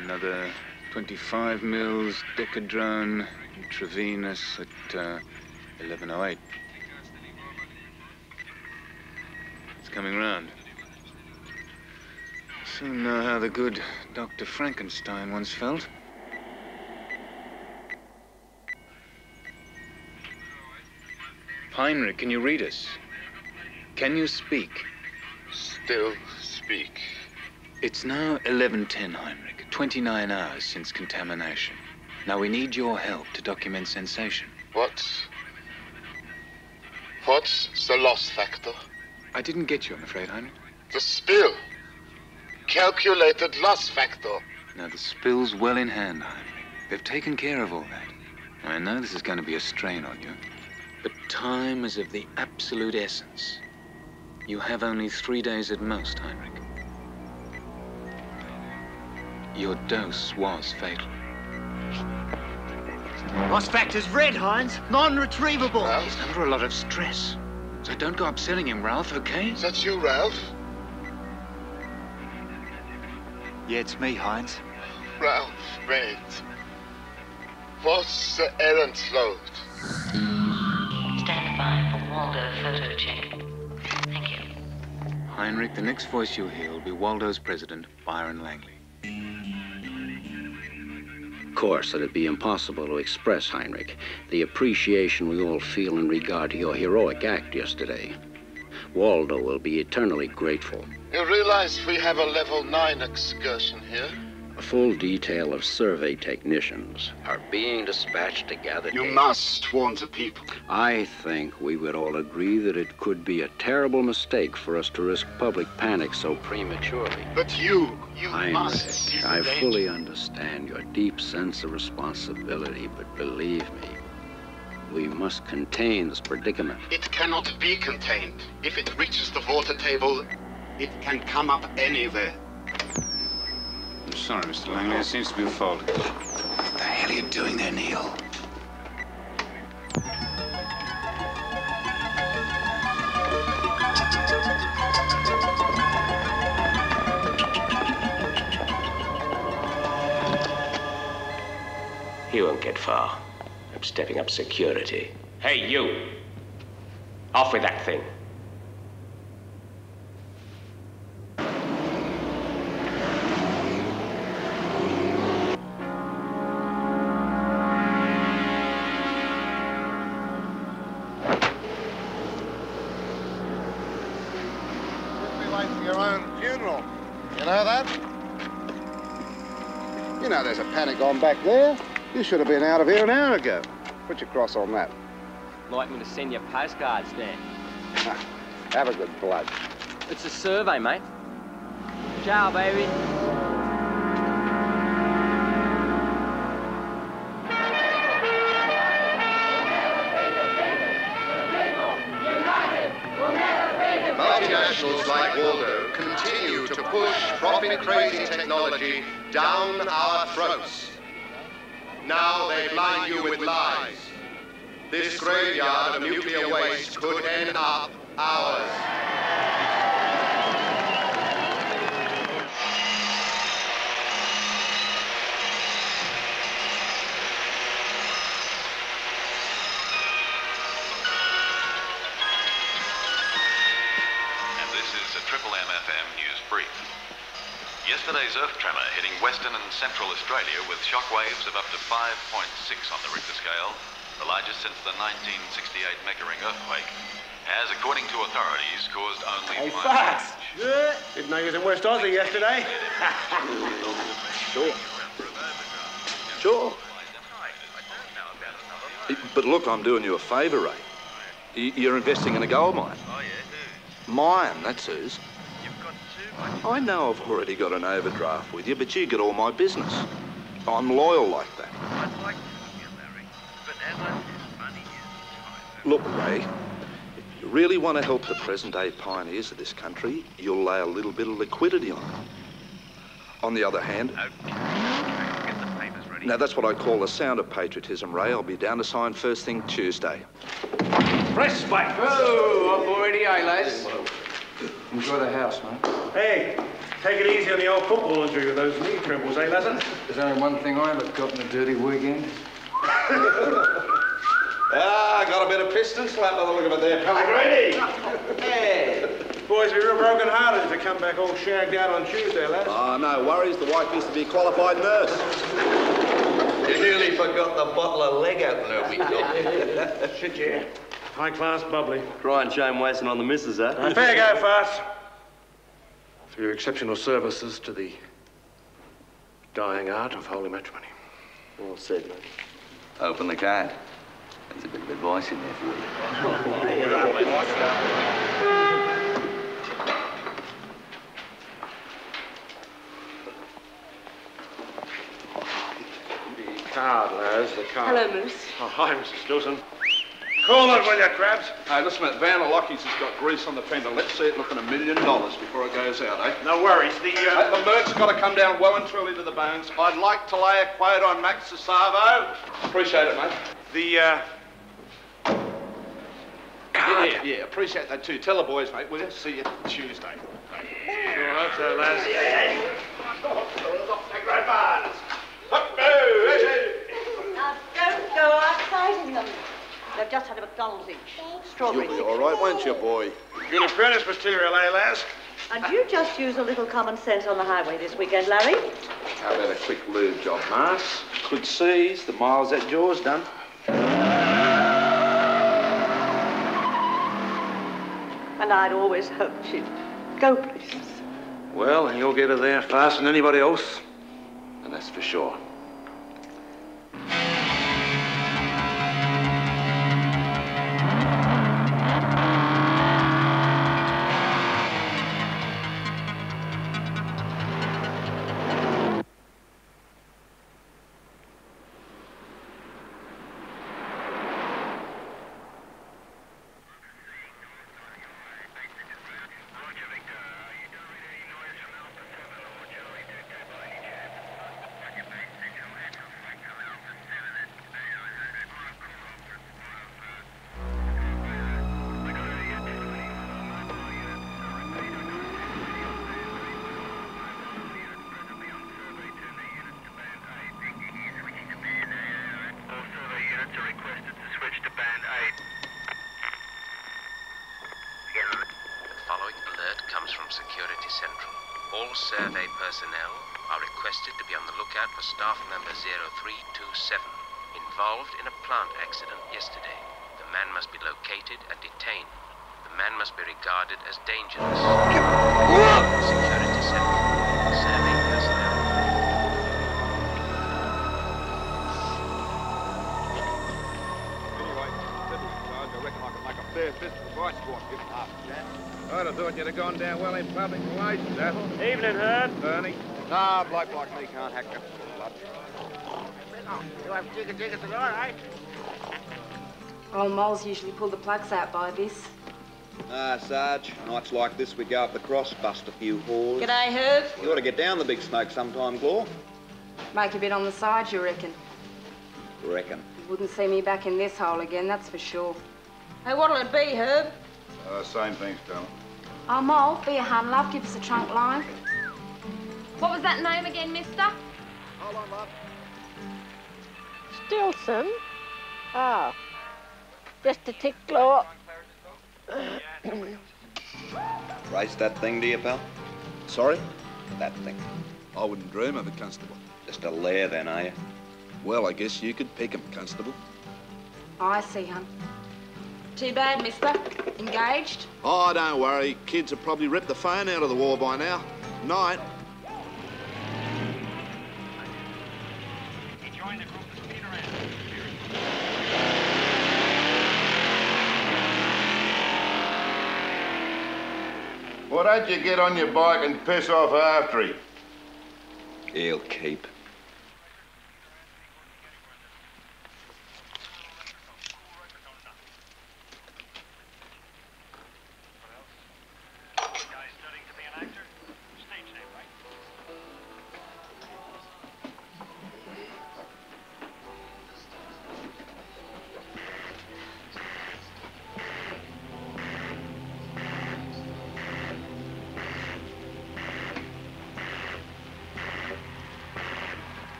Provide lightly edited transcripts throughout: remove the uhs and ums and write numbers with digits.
Another 25 mils Decadrone intravenous at 11:08. It's coming round. Soon know how the good Dr. Frankenstein once felt. Heinrich, can you read us? Can you speak? Still speak. It's now 11:10, Heinrich. 29 hours since contamination. Now we need your help to document sensation. What's the loss factor? I didn't get you, I'm afraid, Heinrich. The spill. Calculated loss factor. Now, the spill's well in hand, Heinrich. They've taken care of all that. I know this is going to be a strain on you, but time is of the absolute essence. You have only 3 days at most, Heinrich. Your dose was fatal. Loss factor's red, Heinz. Non-retrievable. Ralph? He's under a lot of stress. So don't go upselling him, Ralph, okay? Is that you, Ralph? Yeah, it's me, Heinz. Ralph, wait. What's the errand load? Stand by for Waldo photo check. Thank you. Heinrich, the next voice you'll hear will be Waldo's president, Byron Langley. Of course, it'd be impossible to express, Heinrich, the appreciation we all feel in regard to your heroic act yesterday. Waldo will be eternally grateful. You realize we have a level 9 excursion here? A full detail of survey technicians are being dispatched to gather You data. must warn the people. I think we would all agree that it could be a terrible mistake for us to risk public panic so prematurely. But you Heinrich, must. I fully understand your deep sense of responsibility, but believe me, we must contain this predicament. It cannot be contained. If it reaches the water table, it can come up anywhere. I'm sorry, Mr. Langley. There seems to be a fault. What the hell are you doing there, Neil? He won't get far. I'm stepping up security. Hey, you! Off with that thing. Your own funeral. You know that? You know there's a panic on back there. You should have been out of here an hour ago. Put your cross on that. Like me to send you postcards, Dan? Have a good blood. It's a survey, mate. Ciao, baby. Multinationals like Waldo continue to push profit-crazy technology down our throats. Now they blind you with lies. This graveyard of nuclear waste could end up ours. Triple MFM News Brief. Yesterday's earth tremor hitting Western and Central Australia with shockwaves of up to 5.6 on the Richter scale, the largest since the 1968 Meckering earthquake, has, according to authorities, caused only Hey, minor Fox. damage. Didn't know you was in West Aussie yesterday. Sure. But look, I'm doing you a favour, Ray. You're investing in a gold mine. Mine, that's whose. I know I've already got an overdraft with you, but you get all my business. I'm loyal like that. Look, Ray, if you really want to help the present-day pioneers of this country, you'll lay a little bit of liquidity on them. On the other hand... Now, that's what I call the sound of patriotism, Ray. I'll be down to sign first thing Tuesday. Fresh spike. Oh, up already, eh, lads? Enjoy the house, mate. Hey, take it easy on the old football injury with those knee trembles, eh, Lassen? There's only one thing I haven't got in a dirty weekend. Ah, got a bit of piston slap by the look of it there, Pellegrini. Hey. Boys, we're real broken-hearted to come back all shagged out on Tuesday, lads. Oh, no worries. The wife used to be a qualified nurse. You nearly forgot the bottle of leg opener we got. Shit, yeah. High-class bubbly. Crying shame wasting on the missus, huh? Fair go, Fast. For your exceptional services to the dying art of holy matrimony. Well said, mate. Open the card. There's a bit of advice in there for you. The card, lads, the card. Hello, Moose. Oh, hi, Mrs. Stilson. Call it, will you, Crabs? Hey, listen, that Van Locky's has got grease on the fender. Let's see it looking $1 million before it goes out, eh? No worries. The mert's got to come down well and truly to the bones. I'd like to lay a quote on Max Sasavo. Appreciate it, mate. Yeah, appreciate that too. Tell the boys, mate, will you? See you Tuesday. Sure hope so, lads. Now, don't go outside in them. They've just had a McDonald's each. Strawberry. You'll be all right, won't you, boy? Good apprentice material, eh, lads? And you just use a little common sense on the highway this weekend, Larry. How about a quick lube job, Mars? Could seize the miles that jaw's done. And I'd always hoped she'd go places. Well, you'll get her there faster than anybody else. And that's for sure. Survey personnel are requested to be on the lookout for staff member 0327, involved in a plant accident yesterday. The man must be located and detained. The man must be regarded as dangerous. Security Central. Survey personnel. Anyway, I reckon I can make a fair fist of the vice squad, give them half a chance. I'd have thought you'd have gone down well in public relations, Apple. Evening, Herb. Bernie. Nah, a bloke like me can't hack up blood. You have jigger tonight, eh? Old moles usually pull the plugs out by this. Ah, Sarge, nights like this we go up the cross, bust a few whores. G'day, Herb. You ought to get down the big smoke sometime, Glaw. Make a bit on the side, you reckon? Reckon. You wouldn't see me back in this hole again, that's for sure. Hey, what'll it be, Herb? Same things, darling. Oh, Mole, be a hun, love, give us a trunk line. What was that name again, mister? Hold on, love. Stilson? Oh, just a tick, Claw. Race that thing, do you, pal? Sorry? That thing. I wouldn't dream of it, Constable. Just a lair then, are you? Well, I guess you could pick 'em, Constable. I see, hun. Too bad, mister. Engaged? Oh, don't worry. Kids have probably ripped the phone out of the wall by now. Night. Why don't you get on your bike and piss off after him? He'll keep.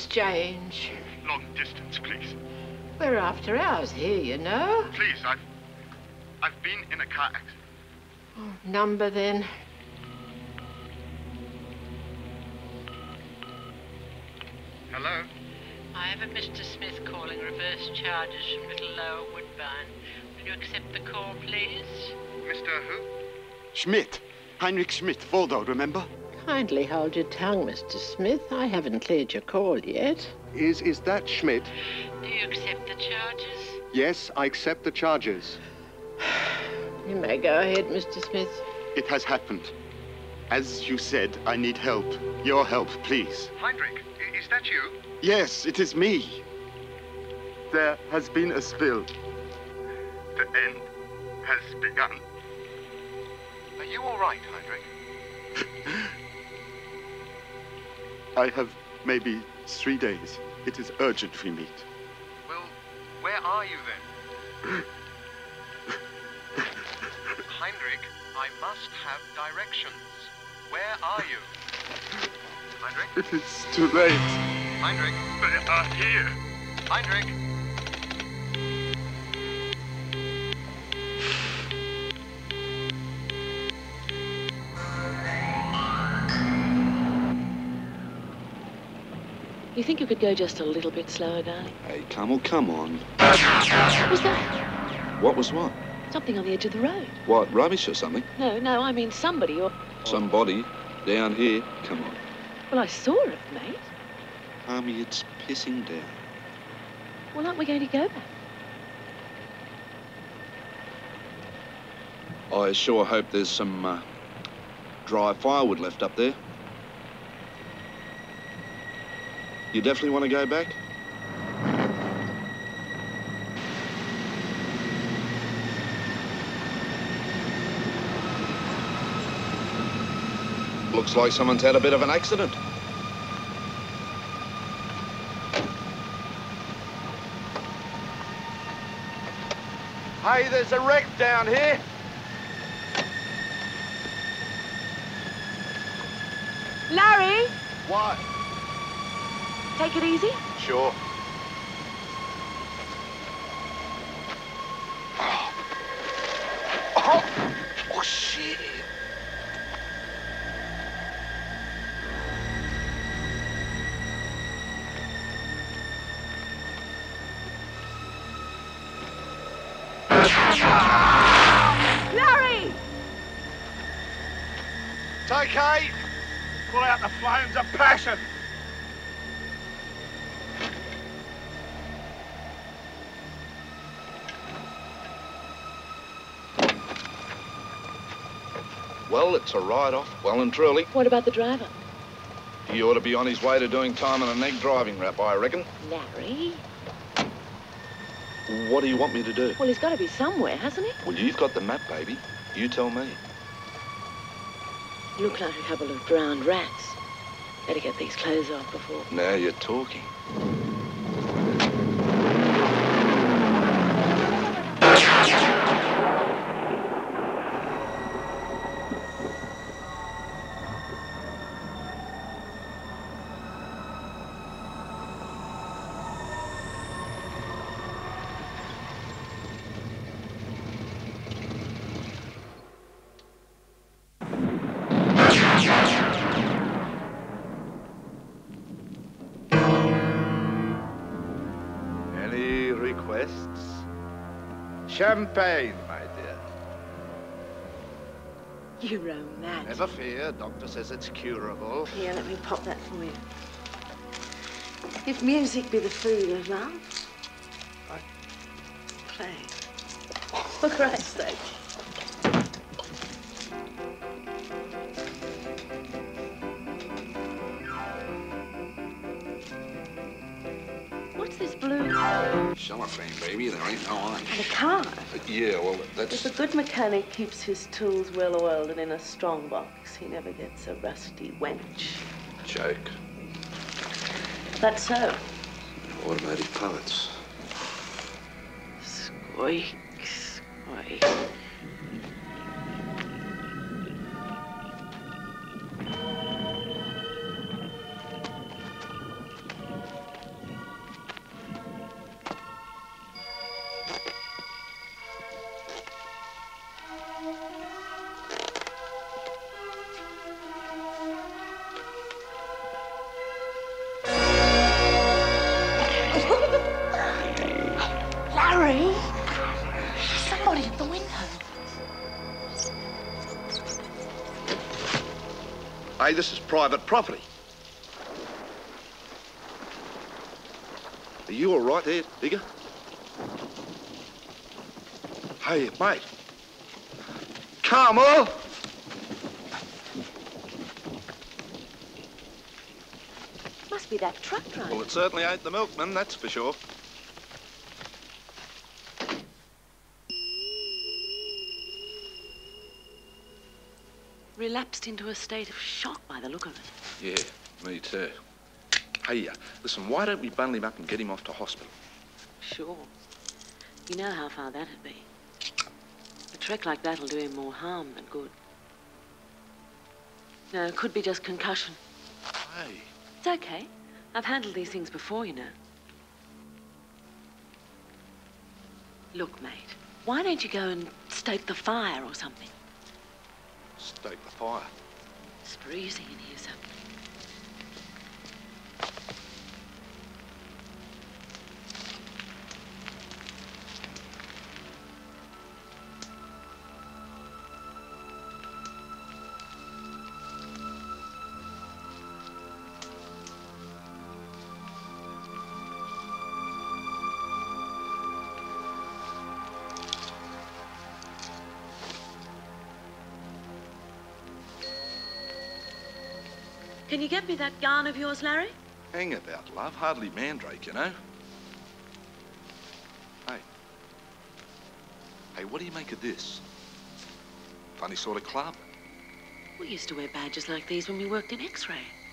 exchange. Long distance, please. We're after hours here, you know. Please, I've been in a car accident. Oh, number then. Hello? I have a Mr. Smith calling reverse charges from Little Lower Woodbine. Will you accept the call, please? Mr. who? Schmidt. Heinrich Schmidt, Waldo, remember? Kindly hold your tongue, Mr. Smith. I haven't cleared your call yet. Is that Schmidt? Do you accept the charges? Yes, I accept the charges. You may go ahead, Mr. Smith. It has happened. As you said, I need help. Your help, please. Heinrich, is that you? Yes, it is me. There has been a spill. The end has begun. Are you all right, Heinrich? I have maybe 3 days. It is urgent we meet. Well, where are you then? Heinrich, I must have directions. Where are you? Heinrich? It is too late. Heinrich? They are here. Heinrich? You think you could go just a little bit slower, darling? Hey, Carmel, come on. What was that? What was what? Something on the edge of the road. What, rubbish or something? No, I mean somebody or... Somebody down here? Come on. Well, I saw it, mate. Army, it's pissing down. Well, aren't we going to go back? I sure hope there's some dry firewood left up there. You definitely want to go back? Looks like someone's had a bit of an accident. Hey, there's a wreck down here. Larry! What? Take it easy. Sure. Oh, shit. Larry! Take eight. Pull out the flames of passion. Well, it's a write-off, well and truly. What about the driver? He ought to be on his way to doing time on a neg driving rap, I reckon. Larry? What do you want me to do? Well, he's got to be somewhere, hasn't he? Well, you've got the map, baby. You tell me. Look like a couple of drowned rats. Better get these clothes off before... Now you're talking. Any requests? Champagne, my dear. You romantic. Never fear, doctor says it's curable. Here, let me pop that for you. If music be the food of love, play. For Christ's sake. What's this blue? Cellophane, baby. There ain't no ice. The car. Yeah, well, that's... If a good mechanic keeps his tools well oiled and in a strong box, he never gets a rusty wench. Joke. That's so. Automatic pellets. Squeak, squeak. Hey, this is private property. Are you all right there, digger? Hey, mate. Come on! Must be that truck driver. Well, it certainly ain't the milkman, that's for sure. Relapsed into a state of shock by the look of it. Yeah, me too. Hey, listen, why don't we bundle him up and get him off to hospital? Sure. You know how far that'd be. A trek like that'll do him more harm than good. No, it could be just concussion. Hey. It's okay. I've handled these things before, you know. Look, mate, why don't you go and stoke the fire or something? Stoke the fire. It's freezing in here something. Can you get me that yarn of yours, Larry? Hang about, love. Hardly mandrake, you know. Hey. Hey, what do you make of this? Funny sort of club. We used to wear badges like these when we worked in X-ray.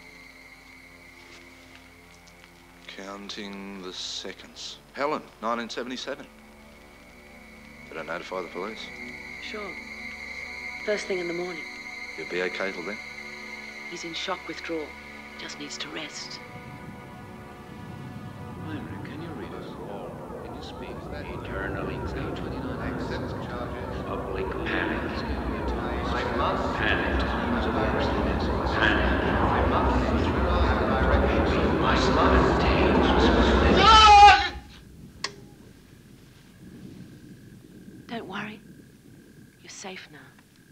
Counting the seconds. Helen, 1977. Did I notify the police? Sure. First thing in the morning. You'll be okay till then? He's in shock withdrawal. Just needs to rest. Myra, can you read us? Can you speak? Eternally. Stage 29. Accepts charges. Public panic. I must. Panic. Panic. I must. Directions. My son maintains Don't worry. You're safe now.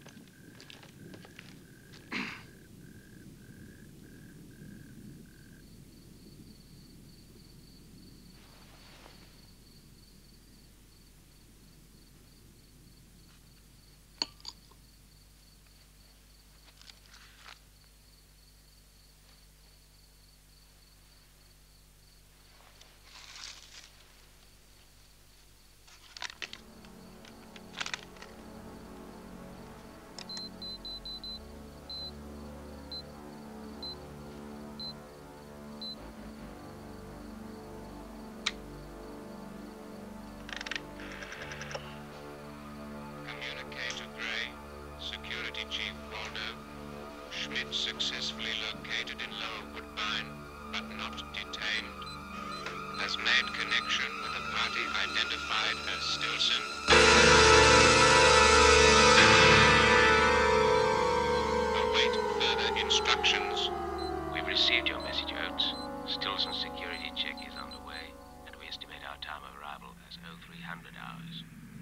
Successfully located in Lower Woodbine, but not detained. Has made connection with a party identified as Stilson. Await further instructions. We've received your message, Oates. Stilson's security check is underway, and we estimate our time of arrival as 0300 hours.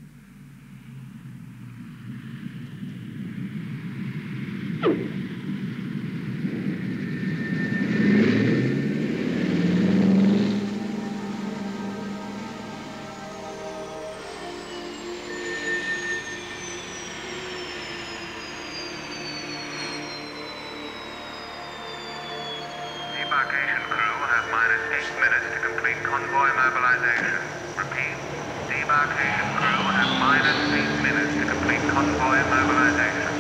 Debarkation crew will have -8 minutes to complete convoy mobilization. Repeat, debarkation crew will have -8 minutes to complete convoy mobilization.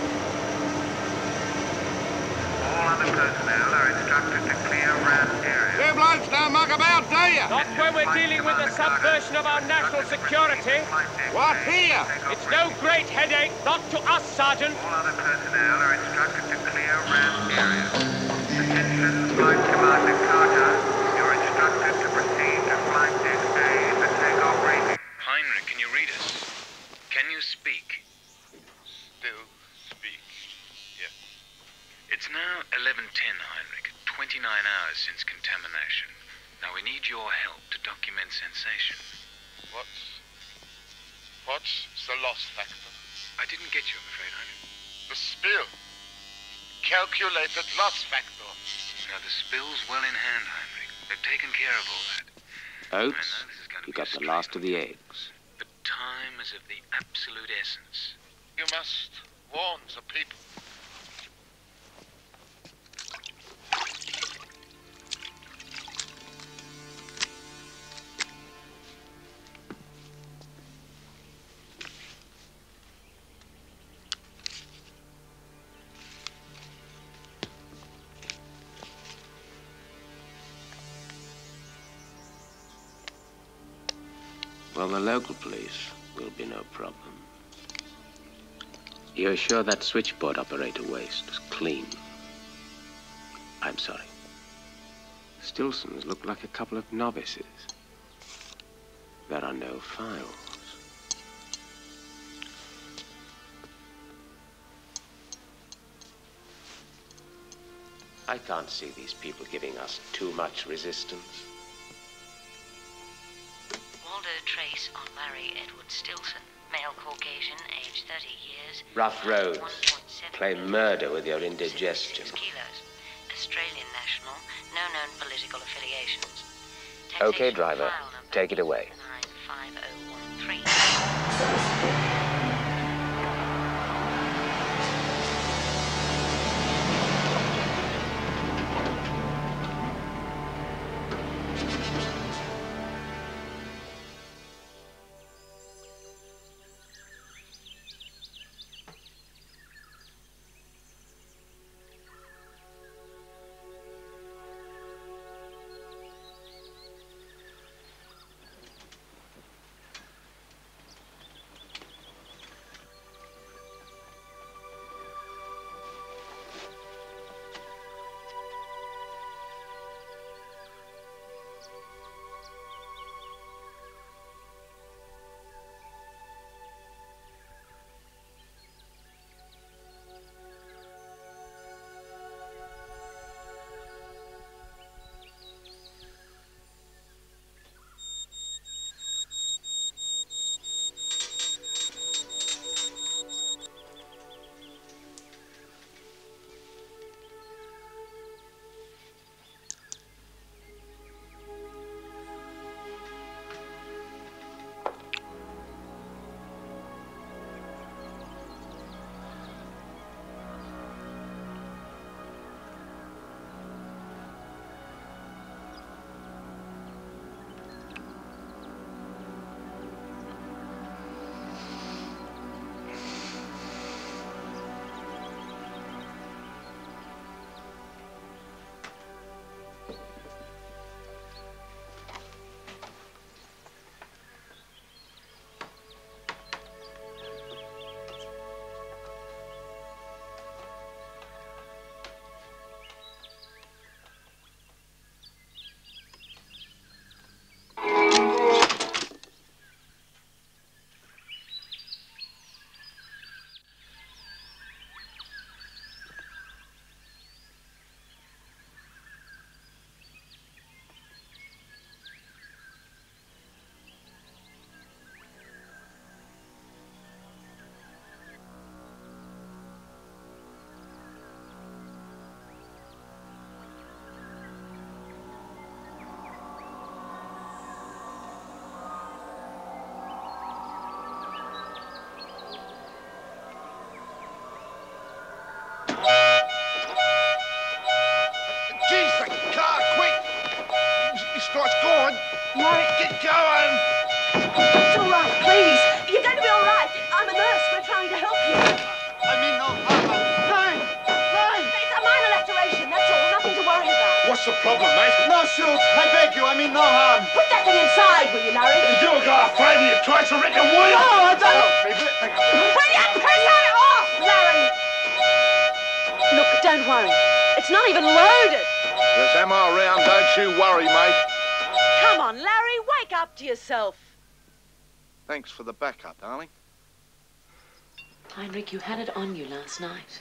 All other personnel are instructed to clear ramp area. You blokes don't muck about, do you? Not when we're dealing with the subversion of our national security. What, here? It's no great headache, not to us, Sergeant. All other personnel are instructed to clear ramp area. Attention, Flight Commander Carter. You're instructed to proceed to Flight Deck A in the takeoff briefing. Heinrich, can you read us? Can you speak? Still speak. Yes. It's now 11:10, Heinrich. 29 hours since contamination. Now we need your help to document sensation. What's the loss factor? I didn't get you, I'm afraid, Heinrich. The spill. calculated loss factor. Now, the spill's well in hand, Heinrich. They've taken care of all that. Oates, you got the last of the eggs. But time is of the absolute essence. You must warn the people. Well, the local police will be no problem. You're sure that switchboard operator waste was clean? I'm sorry. Stilson's look like a couple of novices. There are no files. I can't see these people giving us too much resistance. Waldo Trace on Larry Edward Stilson, male Caucasian, age 30 years. Rough roads. Claim murder with your indigestion. 6 kilos. Australian national, no known political affiliations. Okay, driver. Take it away. 95013. Starts going. Larry. Get going. It's all right, please. You're going to be all right. I'm a nurse. We're trying to help you. I mean no harm. Fine. It's a minor laceration, that's all. Nothing to worry about. What's the problem, mate? No shoot. I beg you. I mean no harm. Put that thing inside, will you, Larry? You go afraid you try to wreck a wheel. No, I don't. Will you piss it off, Larry? Look, don't worry. It's not even loaded. There's ammo around. Don't you worry, mate. Come on, Larry, wake up to yourself. Thanks for the backup, darling. Heinrich, you had it on you last night.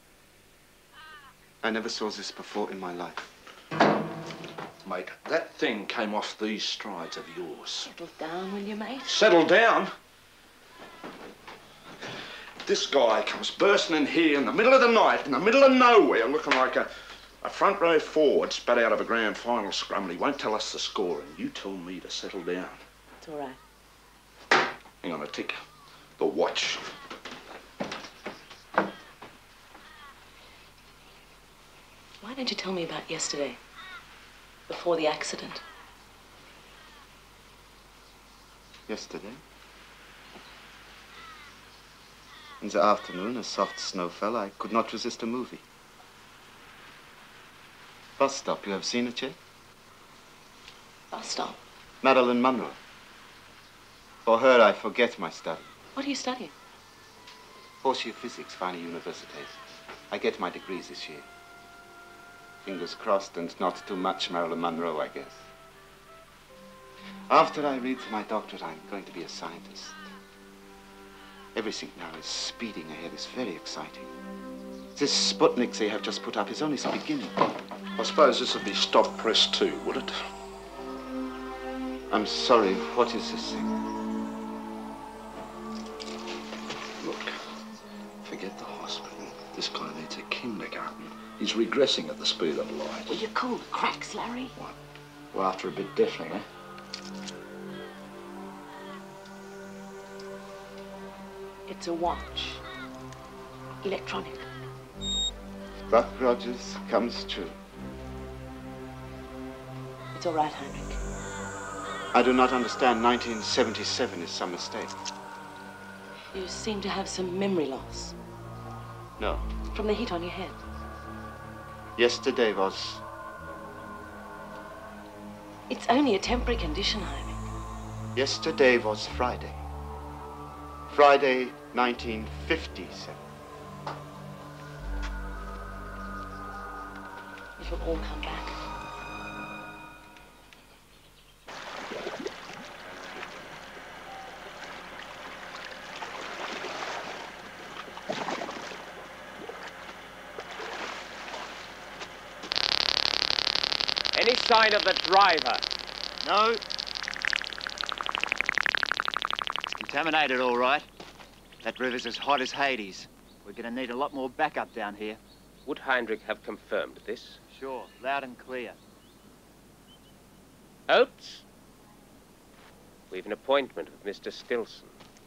I never saw this before in my life. Mate, that thing came off these strides of yours. Settle down, will you, mate? Settle down? This guy comes bursting in here in the middle of the night, in the middle of nowhere, looking like a front row forward spat out of a grand final scrum, and he won't tell us the score, and you tell me to settle down. It's all right. Hang on a tick. The watch. Why don't you tell me about yesterday, before the accident? Yesterday? In the afternoon, a soft snow fell. I could not resist a movie. Bus Stop, you have seen it yet? Bus Stop? Marilyn Monroe. For her, I forget my study. What are you studying? Fourth year physics, Fine University. I get my degrees this year. Fingers crossed and not too much Marilyn Monroe, I guess. After I read for my doctorate, I'm going to be a scientist. Everything now is speeding ahead. It's very exciting. This Sputnik they have just put up is only the beginning. I suppose this would be stop press too, would it? I'm sorry, what is this thing? Look, forget the hospital. This guy needs a kindergarten. He's regressing at the speed of light. Will you cool the cracks, Larry? What? We're after a bit deafening, eh? It's a watch. Electronic. Buck Rogers comes true. It's all right, Heinrich. I do not understand. 1977 is some mistake. You seem to have some memory loss. No. From the heat on your head. Yesterday was... It's only a temporary condition, Heinrich. Yesterday was Friday. Friday, 1957. It will all come back. Any sign of the driver? No. Contaminated, all right. That river's as hot as Hades. We're going to need a lot more backup down here. Would Heinrich have confirmed this? Sure, loud and clear. Oates? We've an appointment with Mr. Stilson.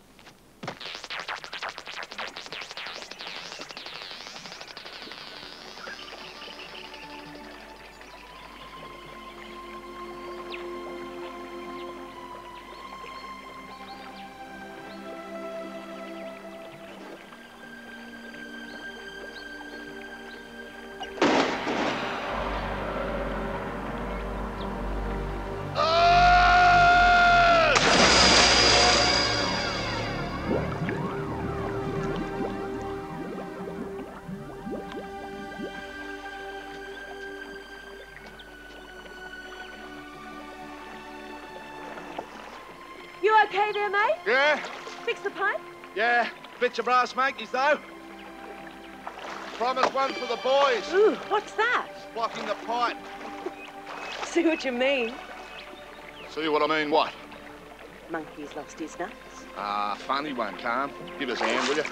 Okay there, mate? Yeah? Fix the pipe? Yeah. Bit of brass monkeys, though. Promise one for the boys. Ooh, what's that? Blocking the pipe. See what you mean. See what I mean, what? Monkey's lost his nuts. Ah, funny one, Calm. Give us a hand, will you?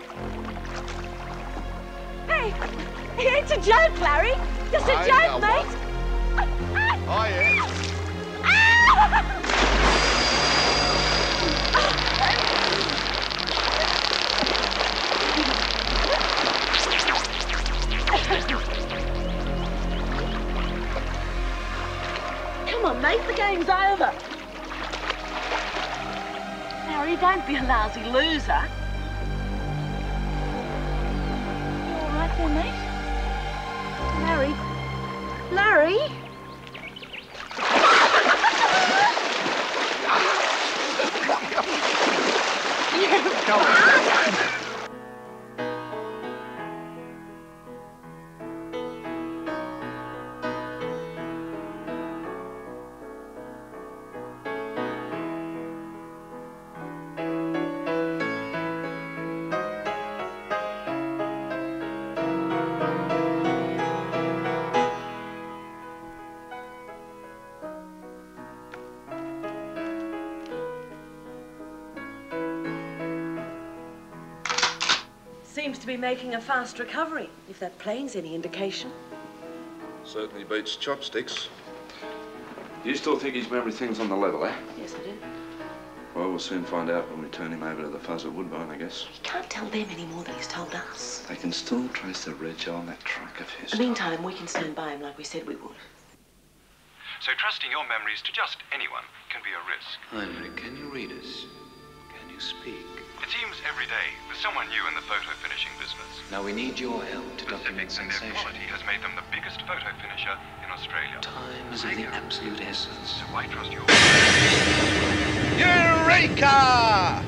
Hey, it's a joke, Larry. Just a joke, mate. Oh, yeah. Come on, mate, the game's over. Larry, don't be a lousy loser. You all right there, mate? Larry? Larry? to be making a fast recovery, if that plane's any indication. Certainly beats chopsticks. Do you still think his memory thing's on the level, eh? Yes, I do. Well, we'll soon find out when we turn him over to the fuzz at Woodbine, I guess. He can't tell them any more than he's told us. They can still trace the reg on that truck of his. In the meantime, we can stand by him like we said we would. So trusting your memories to just anyone can be a risk. Heinrich, can you read us? Can you speak? It seems every day there's someone new in the photo finishing business. Now we need your help to document And their sensation. quality has made them the biggest photo finisher in Australia. Time is of the absolute essence. So I trust you. Eureka!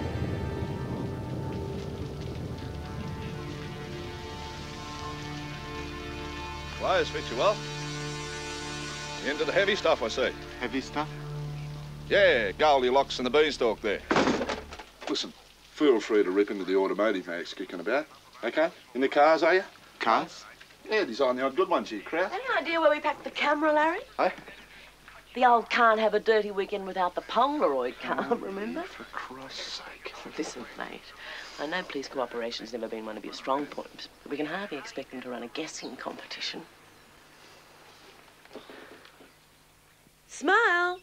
Clothes fit you well. Into the heavy stuff, I see. Heavy stuff? Yeah, Goldilocks and the beanstalk there. Listen, feel free to rip into the automotive mags kicking about. Okay? In the cars, are you? Cars? Yeah, design the odd good ones here, crowd. Any idea where we packed the camera, Larry? Hey? The old can't have a dirty weekend without the Polaroid can't, remember? For Christ's sake. Listen, mate, I know police cooperation's never been one of your strong points, but we can hardly expect them to run a guessing competition. Smile!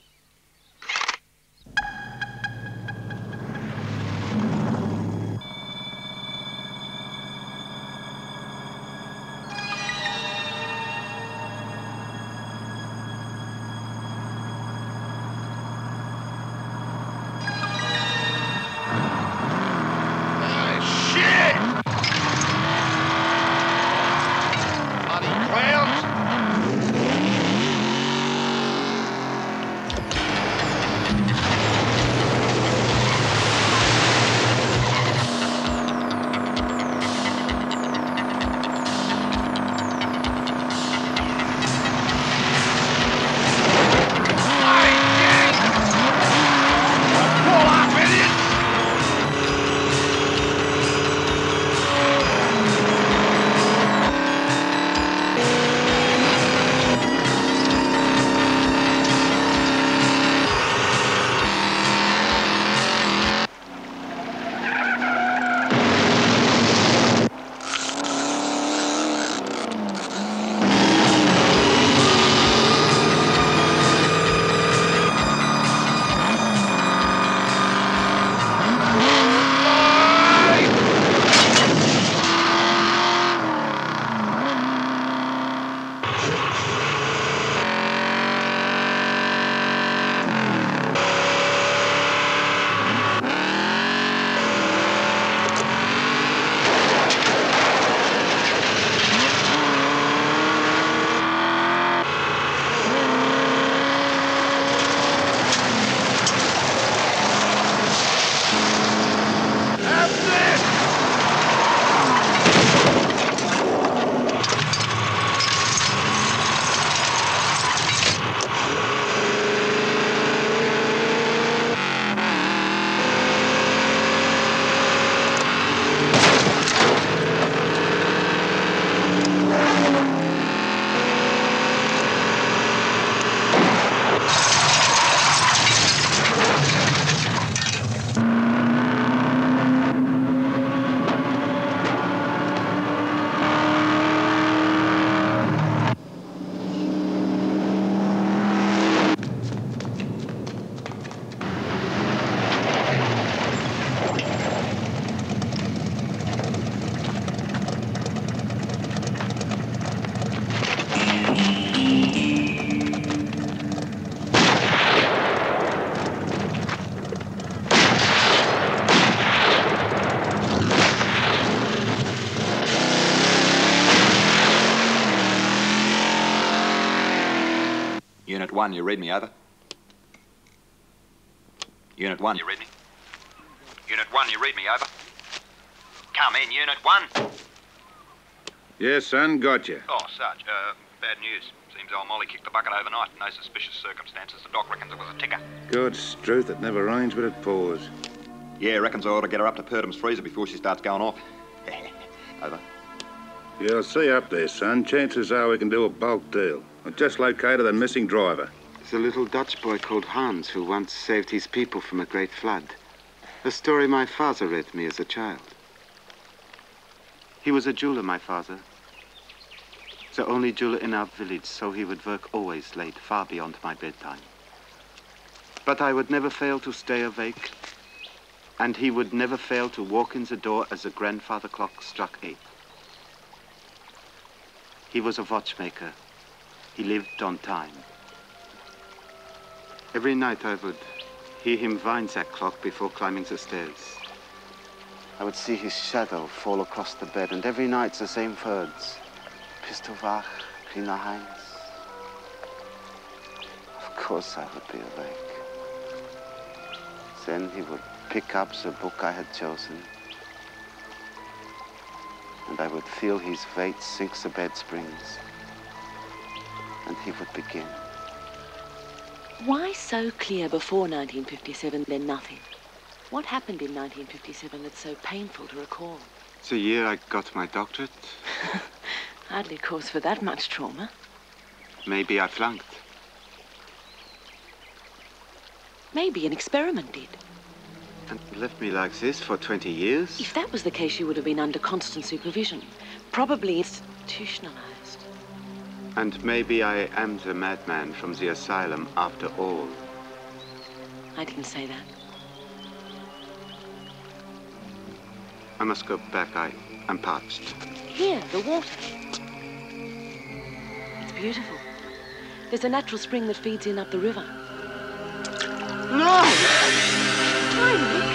Unit 1, you read me, over. Unit 1. You read me? Unit 1, you read me, over. Come in, Unit 1. Yes, son, got you. Oh, Sarge, bad news. Seems old Molly kicked the bucket overnight. No suspicious circumstances. The doc reckons it was a ticker. Good struth, it never rains but it pours. Yeah, reckons I ought to get her up to Purdham's freezer before she starts going off. Over. You'll see up there, son. Chances are we can do a bulk deal. I've just located the missing driver. There's a little Dutch boy called Hans who once saved his people from a great flood. A story my father read me as a child. He was a jeweler, my father. The only jeweler in our village, so he would work always late, far beyond my bedtime. But I would never fail to stay awake, and he would never fail to walk in the door as the grandfather clock struck 8. He was a watchmaker. He lived on time. Every night I would hear him wind that clock before climbing the stairs. I would see his shadow fall across the bed, and every night the same words. Bist du wach, kleiner Heinz? Of course I would be awake. Then he would pick up the book I had chosen, and I would feel his weight sink the bed springs, and he would begin. Why so clear before 1957, then nothing? What happened in 1957 that's so painful to recall? The year I got my doctorate. Hardly cause for that much trauma. Maybe I flunked. Maybe an experiment did. And left me like this for 20 years? If that was the case, you would have been under constant supervision. Probably institutionalized. And maybe I am the madman from the asylum after all. I didn't say that. I must go back. I'm parched. Here, the water. It's beautiful. There's a natural spring that feeds in up the river. No! Heinrich!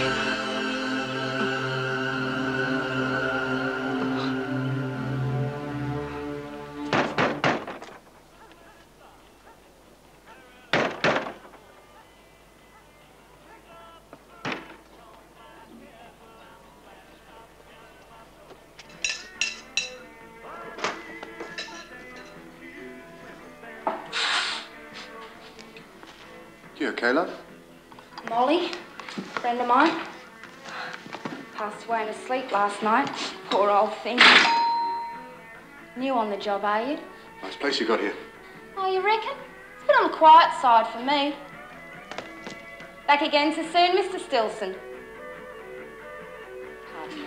You okay, love? Molly, friend of mine, passed away in her sleep last night. Poor old thing. New on the job, are you? Nice place you got here. Oh, you reckon? It's a bit on the quiet side for me. Back again so soon, Mr. Stilson. Pardon me.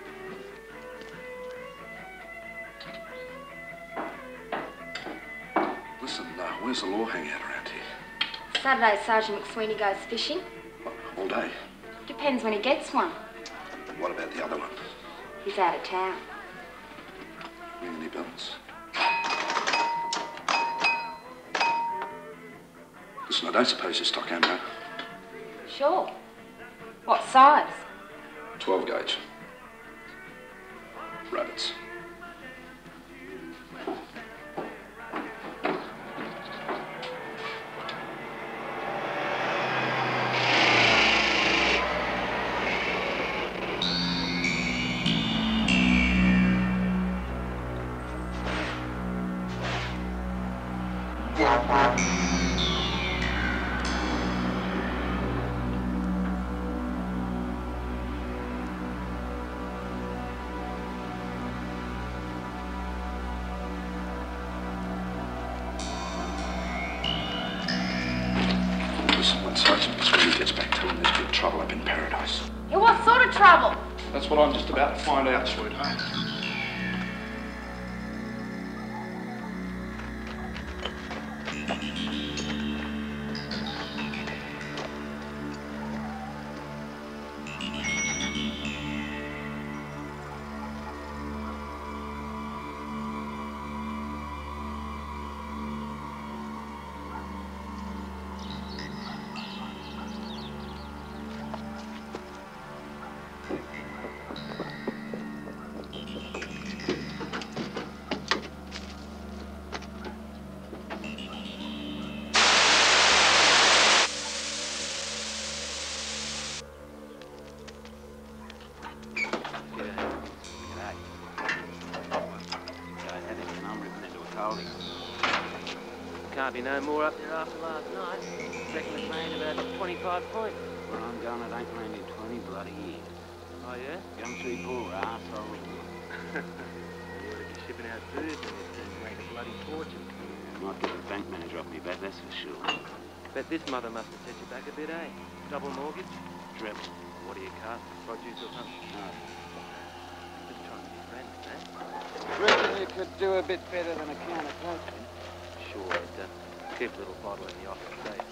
Listen, where's the law hang out around here? Saturday, Sergeant McSweeney goes fishing. All day. Depends when he gets one. What about the other one? He's out of town. Ring any bells? Listen, I don't suppose you're stock ammo. Sure. What size? 12 gauge. Rabbits. Yeah, what sort of trouble? That's what I'm just about to find out, sweetheart. Can't be no more up there after last night. Reckon it's made about 25 points. Where I'm going, it ain't landing 20 bloody years. Oh, yeah? Young three poor arsehole. You ought to be shipping out food when it's going to make a bloody fortune. Might get the bank manager off me back, that's for sure. Bet this mother must have set you back a bit, eh? Double mortgage? Treble. What are you, cast? Produce or something? No. Just trying to be friends, eh? Reckon you could do a bit better than a can of coke? Sure, keep a little bottle in the office safe.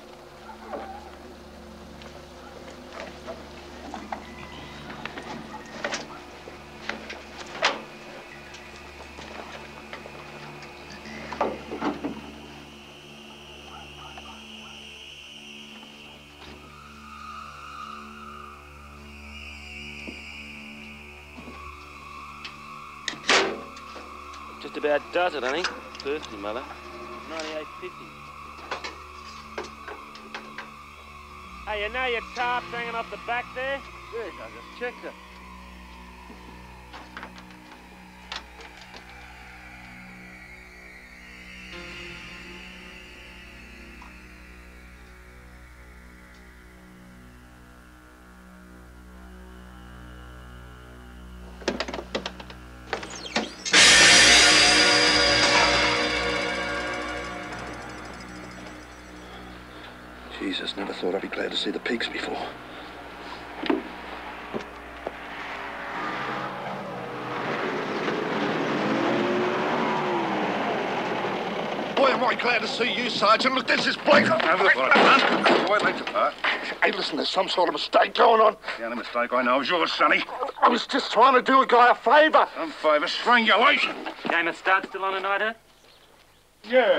Just about does it, I think. Thirsty, mother. 98.50. Hey, you know your tarp's hanging off the back there? Yes, I just checked it. Jesus, never thought I'd be glad to see the pigs before. Boy, am I glad to see you, Sergeant. Look, this is Blake. Never thought I'd done. Why late to part? Hey, listen, there's some sort of mistake going on. The only mistake I know is yours, Sonny. I was just trying to do a guy a favour. Some favour, strangulation. Game of start still on tonight, huh? Yeah.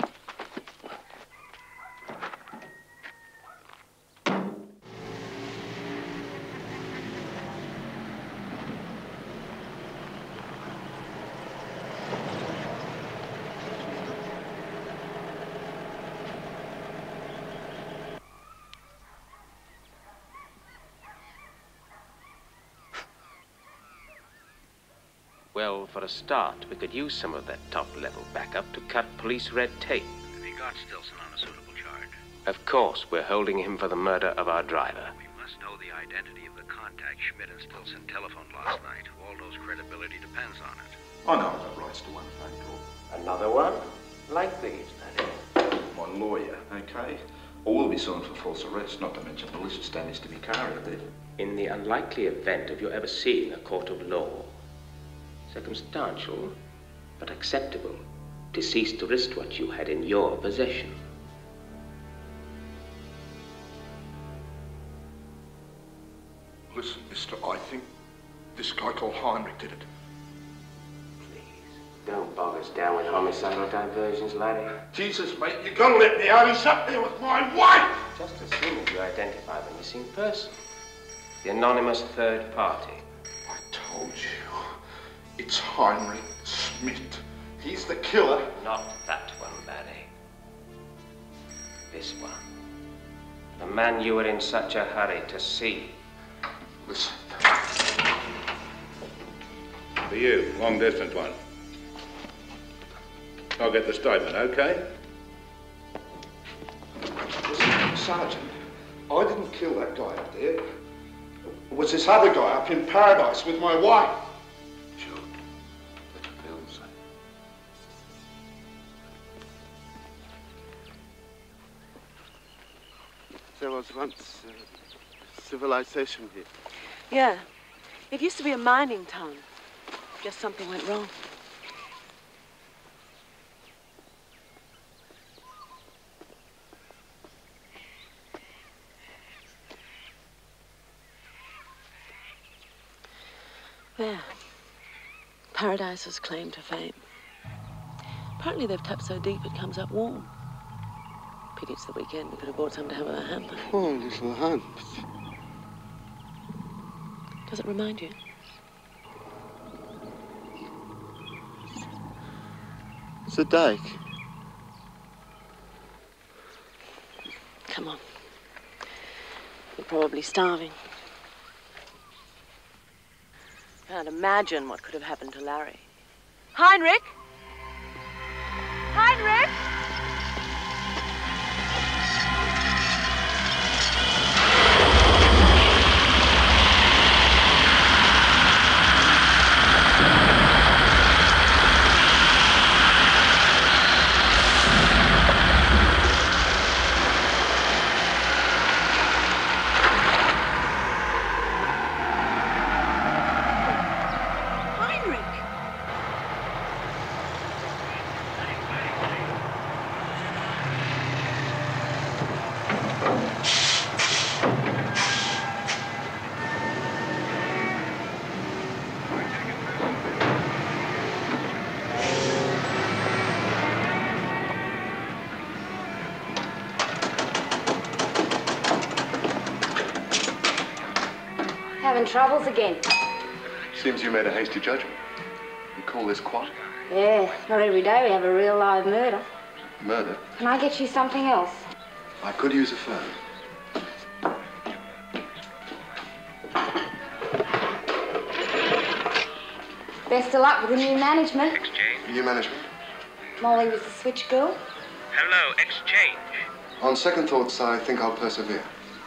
Well, for a start, we could use some of that top-level backup to cut police red tape. Have you got Stilson on a suitable charge? Of course, we're holding him for the murder of our driver. We must know the identity of the contact Schmidt and Stilson telephoned last night. Waldo's credibility depends on it. I know I've got rights to one phone call. Another one? Like these, that is. My lawyer, okay? Or we'll be sued for false arrest, not to mention malicious damage to my car if I did. In the unlikely event of you ever seeing a court of law, circumstantial, but acceptable, deceased wristwatch you had in your possession. Listen, mister, I think this guy called Heinrich did it. Don't bog us down with homicidal diversions, laddie. Jesus, mate, you gotta let me out. He's up there with my wife. Just as soon as you identify the missing person. The anonymous third party. I told you. It's Heinrich Schmidt. He's the killer. Not that one, laddie. This one. The man you were in such a hurry to see. Listen. For you, long distance one. I'll get the statement, okay? Listen, Sergeant, I didn't kill that guy up there. It was this other guy up in paradise with my wife. There was once civilization here. Yeah. It used to be a mining town. Just something went wrong. There. Paradise's claim to fame. Apparently they've tapped so deep it comes up warm. Pity it's the weekend. We could have bought some to have in our hamper. Poor little Hans. Does it remind you? It's a dike. Come on. You're probably starving. Can't imagine what could have happened to Larry. Heinrich! Heinrich! having troubles again. Seems you made a hasty judgment. You call this quiet? Yeah, not every day we have a real live murder. Murder? Can I get you something else? I could use a phone. Best of luck with the new management. Exchange. New management? Molly was the switch girl. Hello, exchange. On second thoughts, I think I'll persevere.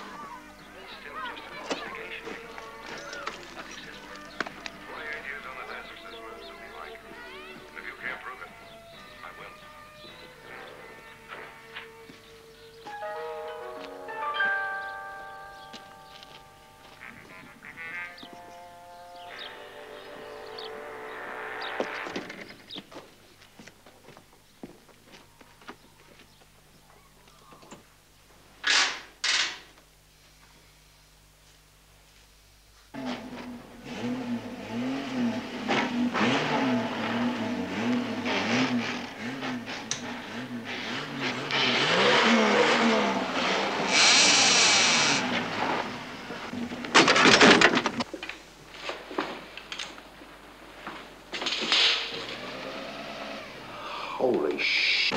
Holy sh...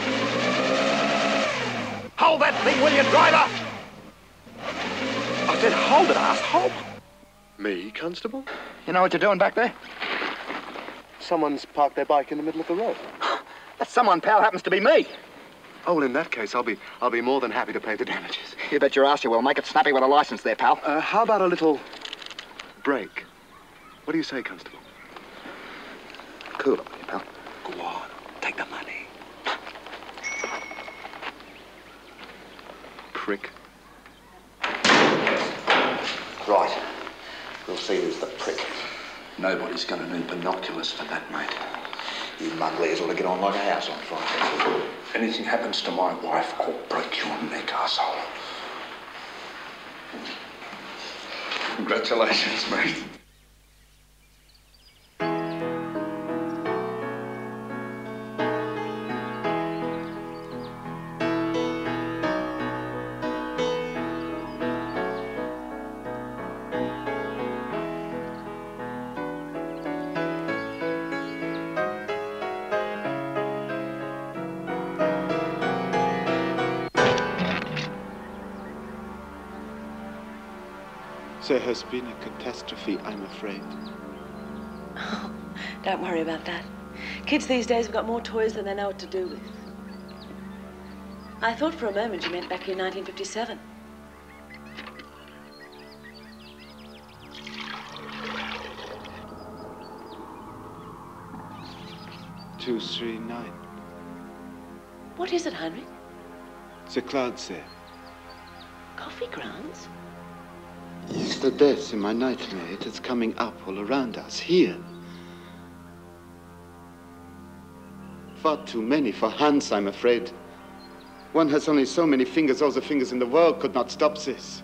Hold that thing, will you, driver? I said hold it, asshole. Me, Constable? You know what you're doing back there? Someone's parked their bike in the middle of the road. That someone, pal, happens to be me. Oh, well, in that case, I'll be more than happy to pay the damages. You bet your ass you will. Make it snappy with a license there, pal. How about a little break? What do you say, Constable? Cool up, you pal. Go on. Take the money. Prick. Right. We'll see who's the prick. Nobody's going to need binoculars for that, mate. You mugglers ought to get on like a house on fire. Anything happens to my wife, I'll break your neck, asshole. Congratulations, mate. There has been a catastrophe, I'm afraid. Oh, don't worry about that. Kids these days have got more toys than they know what to do with. I thought for a moment you meant back in 1957. "239. What is it, Heinrich? The clouds there. Coffee grounds? It's the death in my nightmare. It is coming up all around us, here. Far too many for Hans, I'm afraid. One has only so many fingers. All the fingers in the world could not stop this.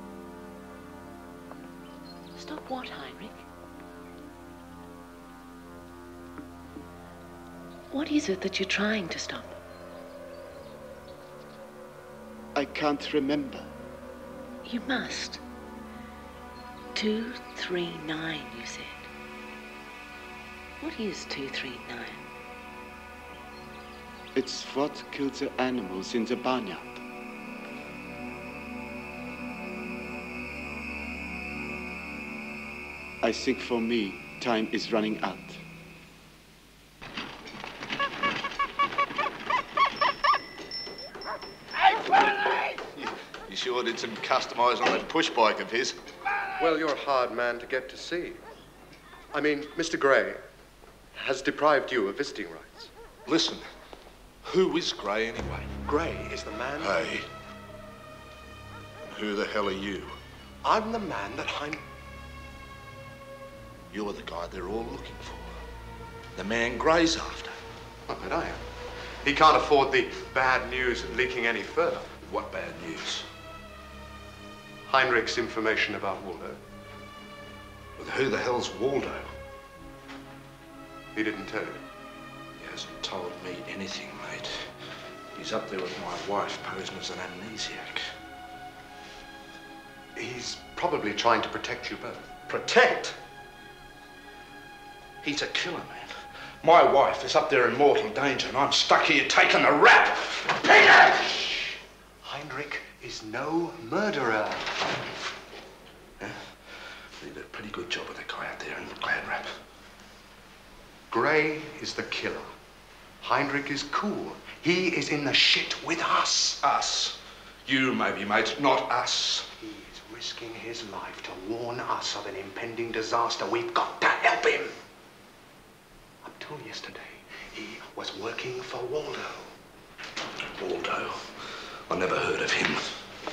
Stop what, Heinrich? What is it that you're trying to stop? I can't remember. You must. 239, you said. What is 239? It's what killed the animals in the barnyard. I think for me, time is running out. You sure did some customising on that push bike of his. Well, you're a hard man to get to see. I mean, Mr. Gray has deprived you of visiting rights. Listen, who is Gray anyway? Gray is the man... Hey. Who the hell are you? I'm the man that You're the guy they're all looking for. The man Gray's after. Not that I am. He can't afford the bad news leaking any further. What bad news? Heinrich's information about Waldo. Well, who the hell's Waldo? He didn't tell you. He hasn't told me anything, mate. He's up there with my wife posing as an amnesiac. He's probably trying to protect you both. Protect? He's a killer, man. My wife is up there in mortal danger and I'm stuck here taking the rap. Peter! Heinrich is no murderer. Yeah? They did a pretty good job of that guy out there in glad wrap. Gray is the killer. Heinrich is cool. He is in the shit with us. Us? You, maybe, mate, not us. He is risking his life to warn us of an impending disaster. We've got to help him. Up till yesterday, he was working for Waldo. Waldo? I never heard of him.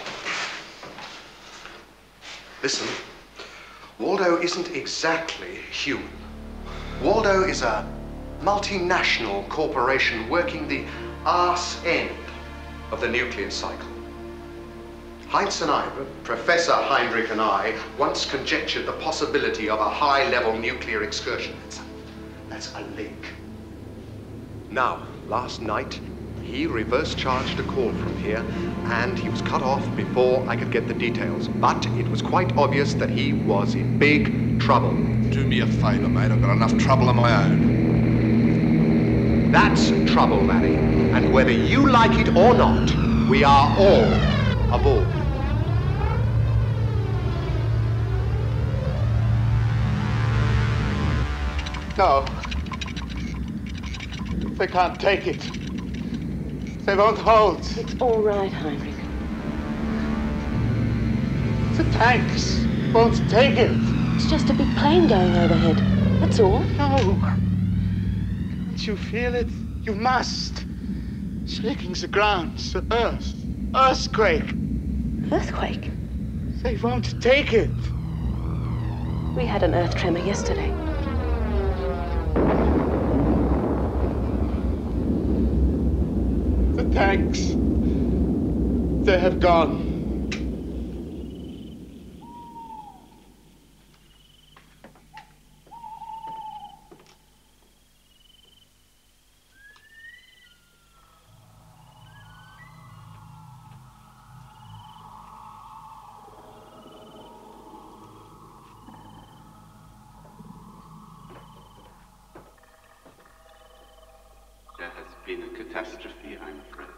Listen, Waldo isn't exactly human. Waldo is a multinational corporation working the arse end of the nuclear cycle. Heinz and I, Professor Heinrich and I, once conjectured the possibility of a high-level nuclear excursion. That's a link. Now, last night, he reverse-charged a call from here, and he was cut off before I could get the details. But it was quite obvious that he was in big trouble. Do me a favor, mate. I've got enough trouble of my own. That's trouble, Larry. And whether you like it or not, we are all aboard. No. They can't take it. They won't hold. It's all right, Heinrich. The tanks won't take it. It's just a big plane going overhead. That's all. No. Can't you feel it? You must. Shaking the ground, the earth. Earthquake. Earthquake? They won't take it. We had an earth tremor yesterday. The tanks. They have gone. There has been a catastrophe, I'm afraid.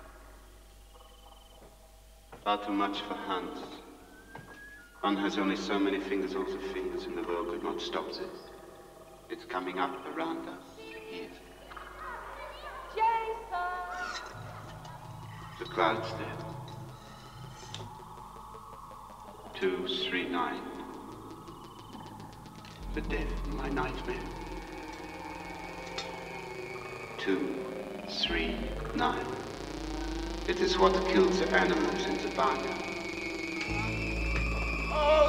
Far too much for Hans. One has only so many fingers, all the fingers in the world could not stop this. It's coming up around us. Here. Jason! The clouds there. 239. The death in my nightmare. 239. It is what kills the animals in the barnyard. Oh!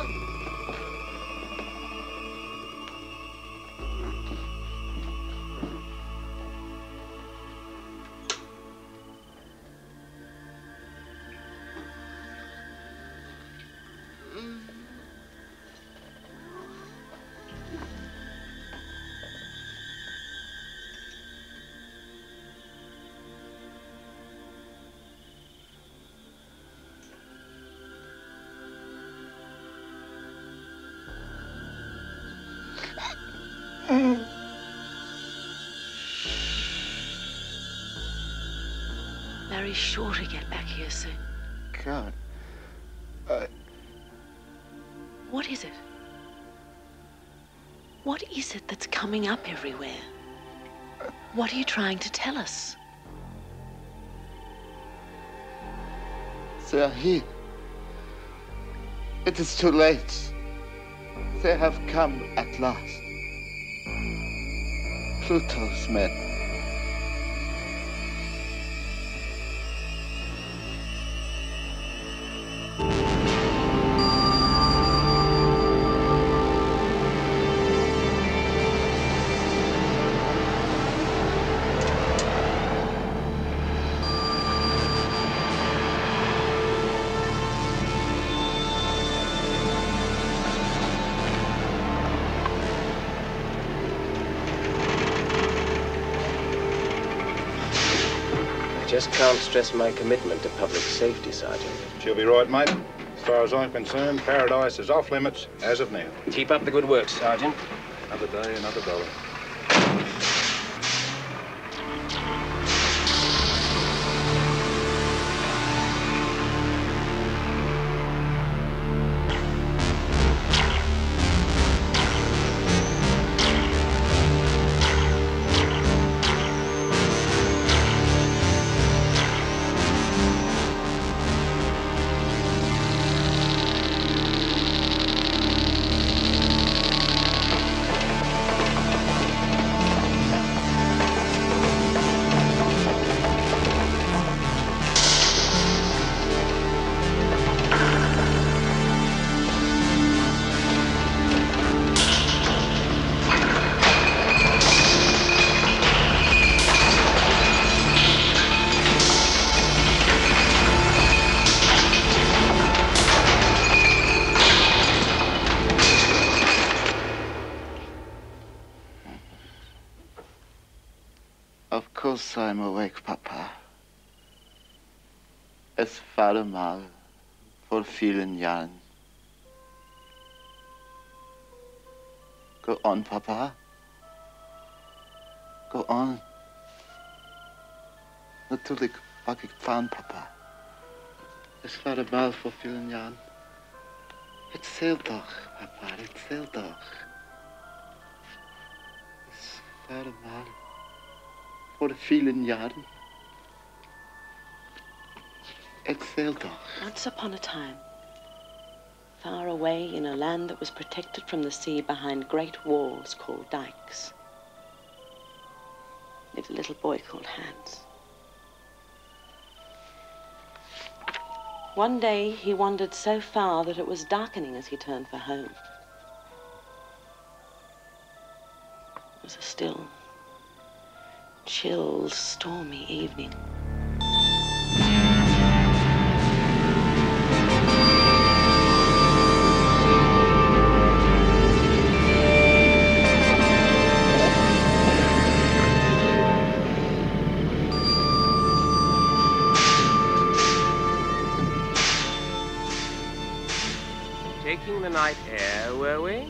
Larry's sure to get back here soon. God. What is it? What is it that's coming up everywhere? What are you trying to tell us? They are here. It is too late. They have come at last. Pluto's men. Just can't stress my commitment to public safety, Sergeant. She'll be right, mate. far as I'm concerned, Paradise is off limits as of now. Keep up the good work, Sergeant. Another day, another dollar. Of course I'm awake, Papa. Es war mal vor vielen Jahren. Go on, Papa. Go on. Natürlich mag ich fahren, Papa. Es war mal vor vielen Jahren. Erzähl doch, Papa, erzähl doch. Es war mal vor vielen Jahren. Erzähl doch. Once upon a time, far away in a land that was protected from the sea behind great walls called dikes, lived a little boy called Hans. One day he wandered so far that it was darkening as he turned for home. It was a still, chill, stormy evening. Taking the night air, were we?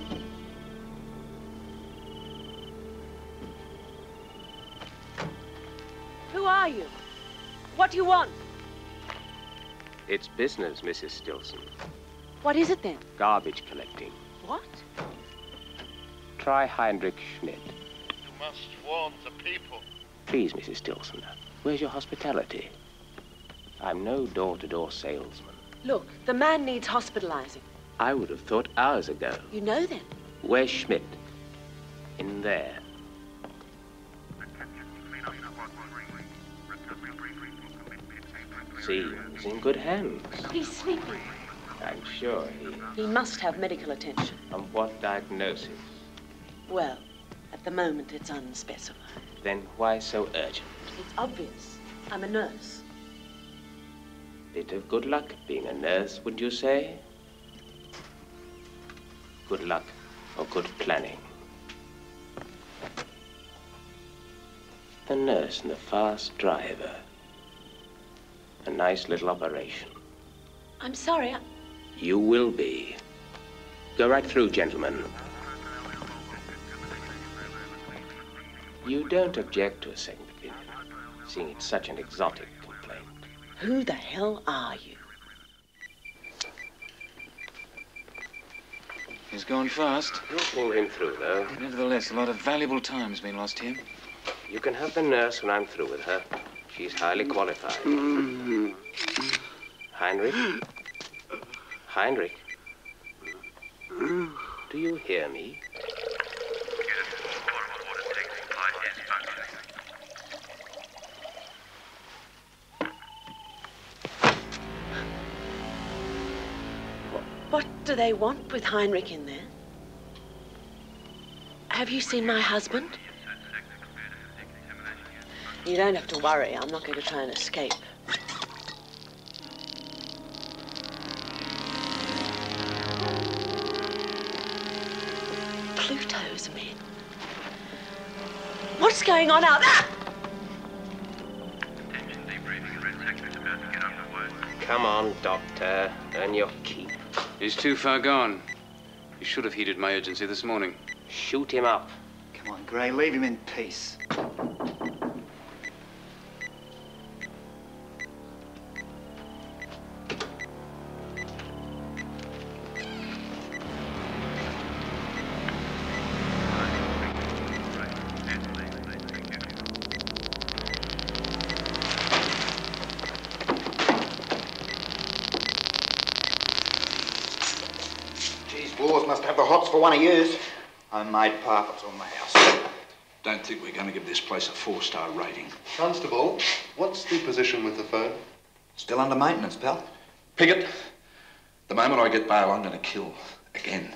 Who are you? What do you want? It's business, Mrs. Stilson. What is it then? Garbage collecting. What? Try Heinrich Schmidt. You must warn the people. Please, Mrs. Stilson. Where's your hospitality? I'm no door-to-door salesman. Look, the man needs hospitalizing. I would have thought hours ago. You know then? Where's Schmidt? In there. See, he's in good hands. He's sleeping. I'm sure He must have medical attention. On what diagnosis? Well, at the moment it's unspecified. Then why so urgent? It's obvious. I'm a nurse. Bit of good luck being a nurse, would you say? Good luck or good planning? The nurse and the fast driver. A nice little operation. I'm sorry, You will be. Go right through, gentlemen. You don't object to a second opinion, seeing it's such an exotic complaint. Who the hell are you? He's gone fast. You'll pull him through, though. Nevertheless, a lot of valuable time's been lost here. You can have the nurse when I'm through with her. She's highly qualified. Heinrich? Heinrich? Do you hear me? What do they want with Heinrich in there? Have you seen my husband? You don't have to worry. I'm not going to try and escape. Pluto's men. What's going on out there? Come on, Doctor. Earn your keep. He's too far gone. You should have heeded my urgency this morning. Shoot him up. Come on, Gray, leave him in peace. Wars must have the hots for one of yous. Homemade parfums on the house. Don't think we're going to give this place a 4-star rating. Constable, what's the position with the phone? Still under maintenance, pal. Piggott, the moment I get bail, I'm going to kill again.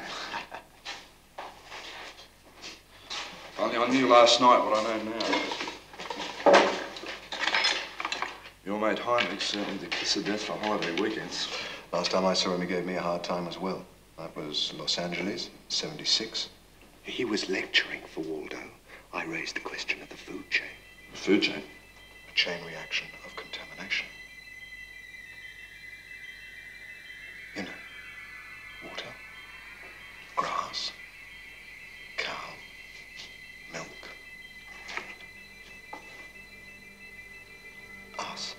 If only I knew last night what I know now. Your mate Heinrich's certainly the kiss of death for holiday weekends. Last time I saw him, he gave me a hard time as well. That was Los Angeles, 76. He was lecturing for Waldo. I raised the question of the food chain. Food chain? A chain reaction of contamination. You know, water, grass, cow, milk, us.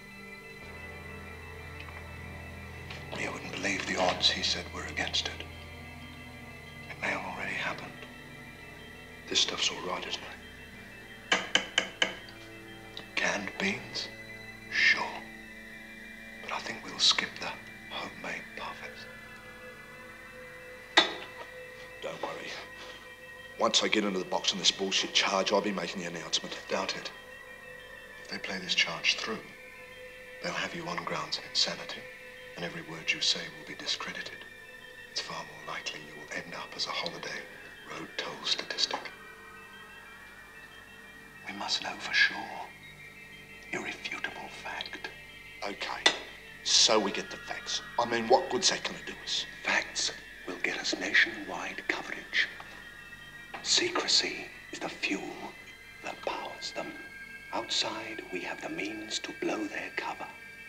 You wouldn't believe the odds he said were against it. It may have already happened. This stuff's all right, isn't it? Canned beans? Sure. But I think we'll skip the homemade parfaits. Don't worry. Once I get into the box on this bullshit charge, I'll be making the announcement. Doubt it. If they play this charge through, they'll have you on grounds of insanity, and every word you say will be discredited. It's far more likely you will end up as a holiday road toll statistic. We must know for sure. Irrefutable fact. Okay, so we get the facts. I mean, what good's that going to do us? Facts will get us nationwide coverage. Secrecy is the fuel that powers them. Outside, we have the means to blow their cover.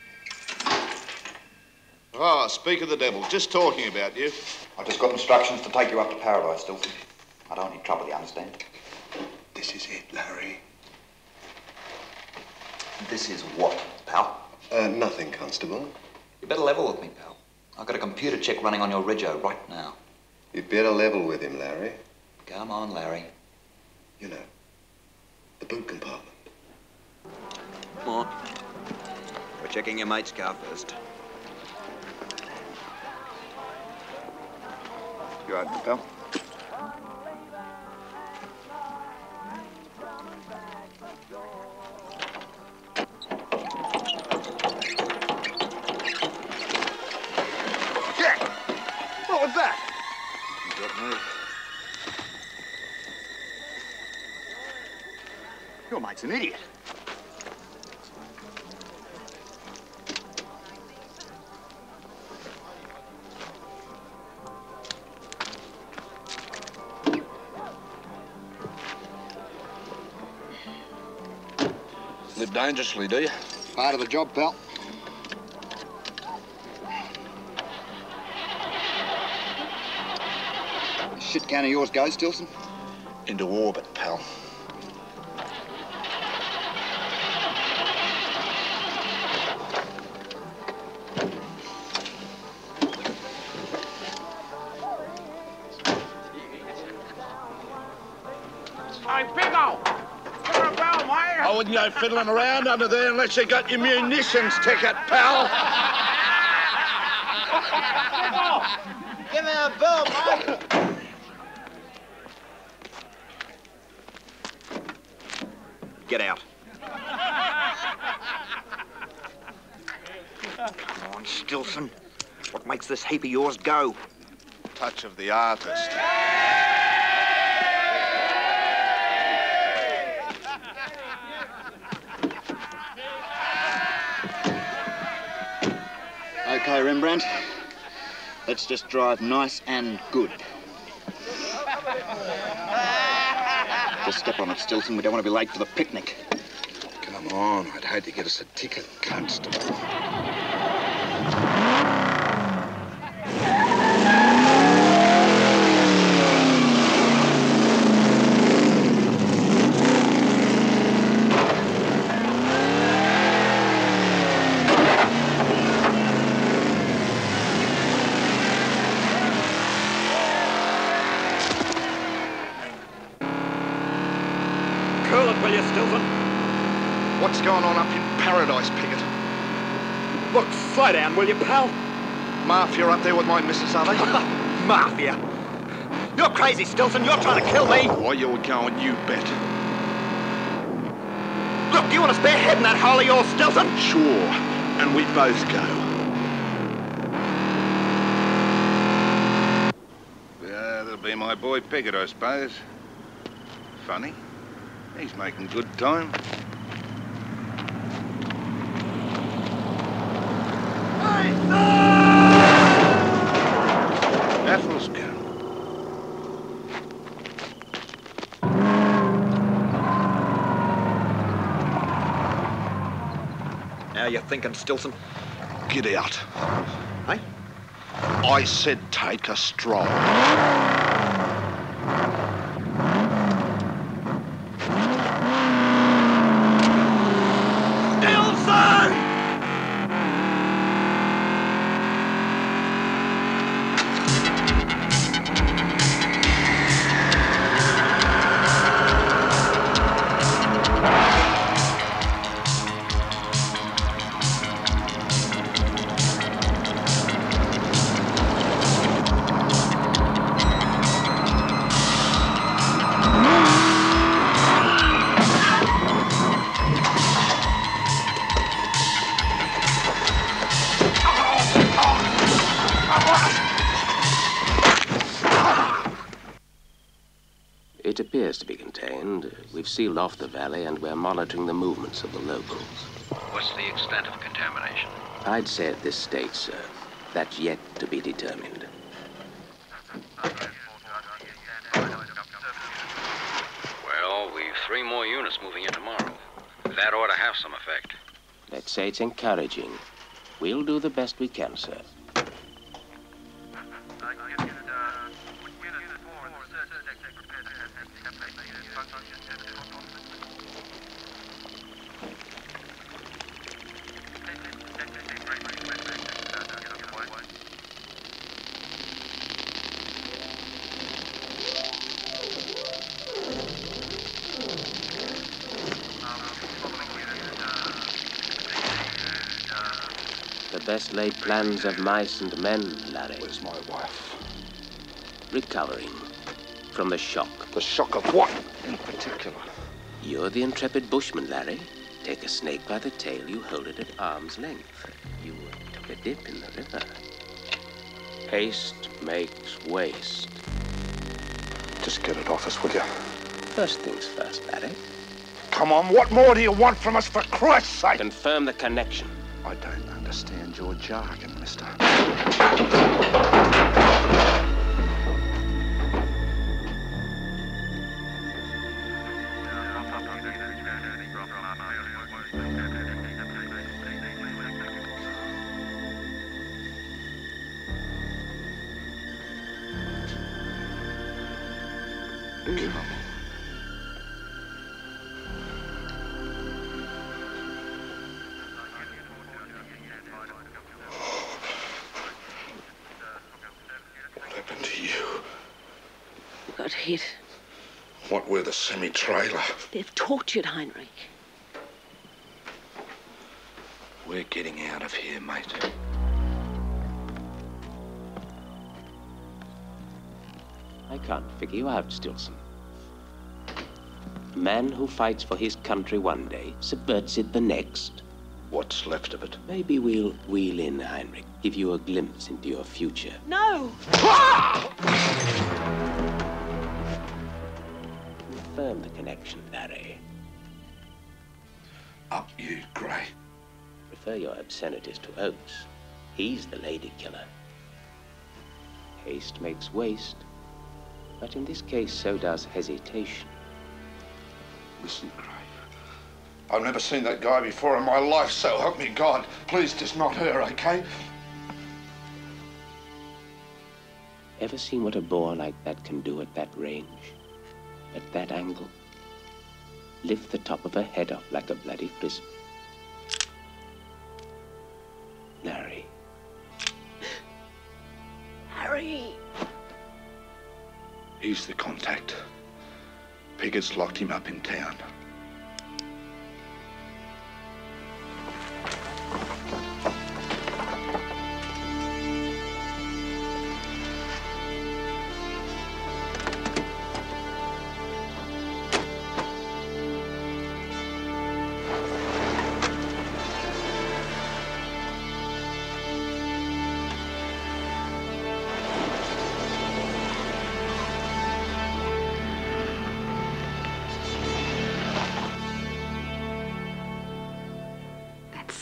Ah, speak of the devil. Just talking about you. I've just got instructions to take you up to Paradise, Stilson. I don't need trouble, you understand? This is it, Larry. This is what, pal? Nothing, Constable. You better level with me, pal. I've got a computer check running on your Rego right now. You'd better level with him, Larry. Come on, Larry. You know, the boot compartment. Come on. We're checking your mate's car first. You all right, pal? What was that? You got me. Your mate's an idiot. Live dangerously, do you? Part of the job, pal. Shit can of yours go, Stilson? Into orbit, pal. Hey, Biggo! Give her a bell, mate! I wouldn't go fiddling around under there unless you got your munitions ticket, pal. Biggo! Give me a bell, mate! Get out. Come on, Stilson. What makes this heap of yours go? Touch of the artist. Okay, Rembrandt. Let's just drive nice and good. Just step on it, Stilson. We don't want to be late for the picnic. Come on, I'd hate to get us a ticket, Constable. will you, Stilton? What's going on up in Paradise, Piggott? Look, slow down, will you, pal? Mafia up there with my missus, are they? Mafia? You're crazy, Stilton. You're trying to kill me. Where you're going, you bet. Look, do you want a spare head in that hole of yours, Stilton? Sure, and we both go. Yeah, that'll be my boy Piggott, I suppose. Funny. He's making good time. Apples go. How you thinking, Stilton? Get out. Hey? I said take a stroll. It appears to be contained. We've sealed off the valley and we're monitoring the movements of the locals. What's the extent of contamination? I'd say at this stage, sir, that's yet to be determined. Well, we've 3 more units moving in tomorrow. That ought to have some effect. Let's say it's encouraging. We'll do the best we can, sir. The best laid plans of mice and men, Larry. Where's my wife? Recovering from the shock. The shock of what in particular? You're the intrepid bushman, Larry. Take a snake by the tail, you hold it at arm's length. You took a dip in the river. Haste makes waste. Just get it off us, will you? First things first, Larry. Come on, what more do you want from us, for Christ's sake? Confirm the connection. I don't understand your jargon, mister. Got hit. What with a semi-trailer? They've tortured Heinrich. We're getting out of here, mate. I can't figure you out, Stilson. A man who fights for his country one day subverts it the next. What's left of it? Maybe we'll wheel in, Heinrich. Give you a glimpse into your future. No! Confirm the connection, Larry. Up you, Gray. Refer your obscenities to Oates. He's the lady killer. Haste makes waste. But in this case, so does hesitation. Listen, Gray. I've never seen that guy before in my life, so help me God. Please, just not her, okay? Ever seen what a bore like that can do at that range? At that angle? Lift the top of her head off like a bloody frisbee. Larry. Harry! He's the contact. Piggott's locked him up in town.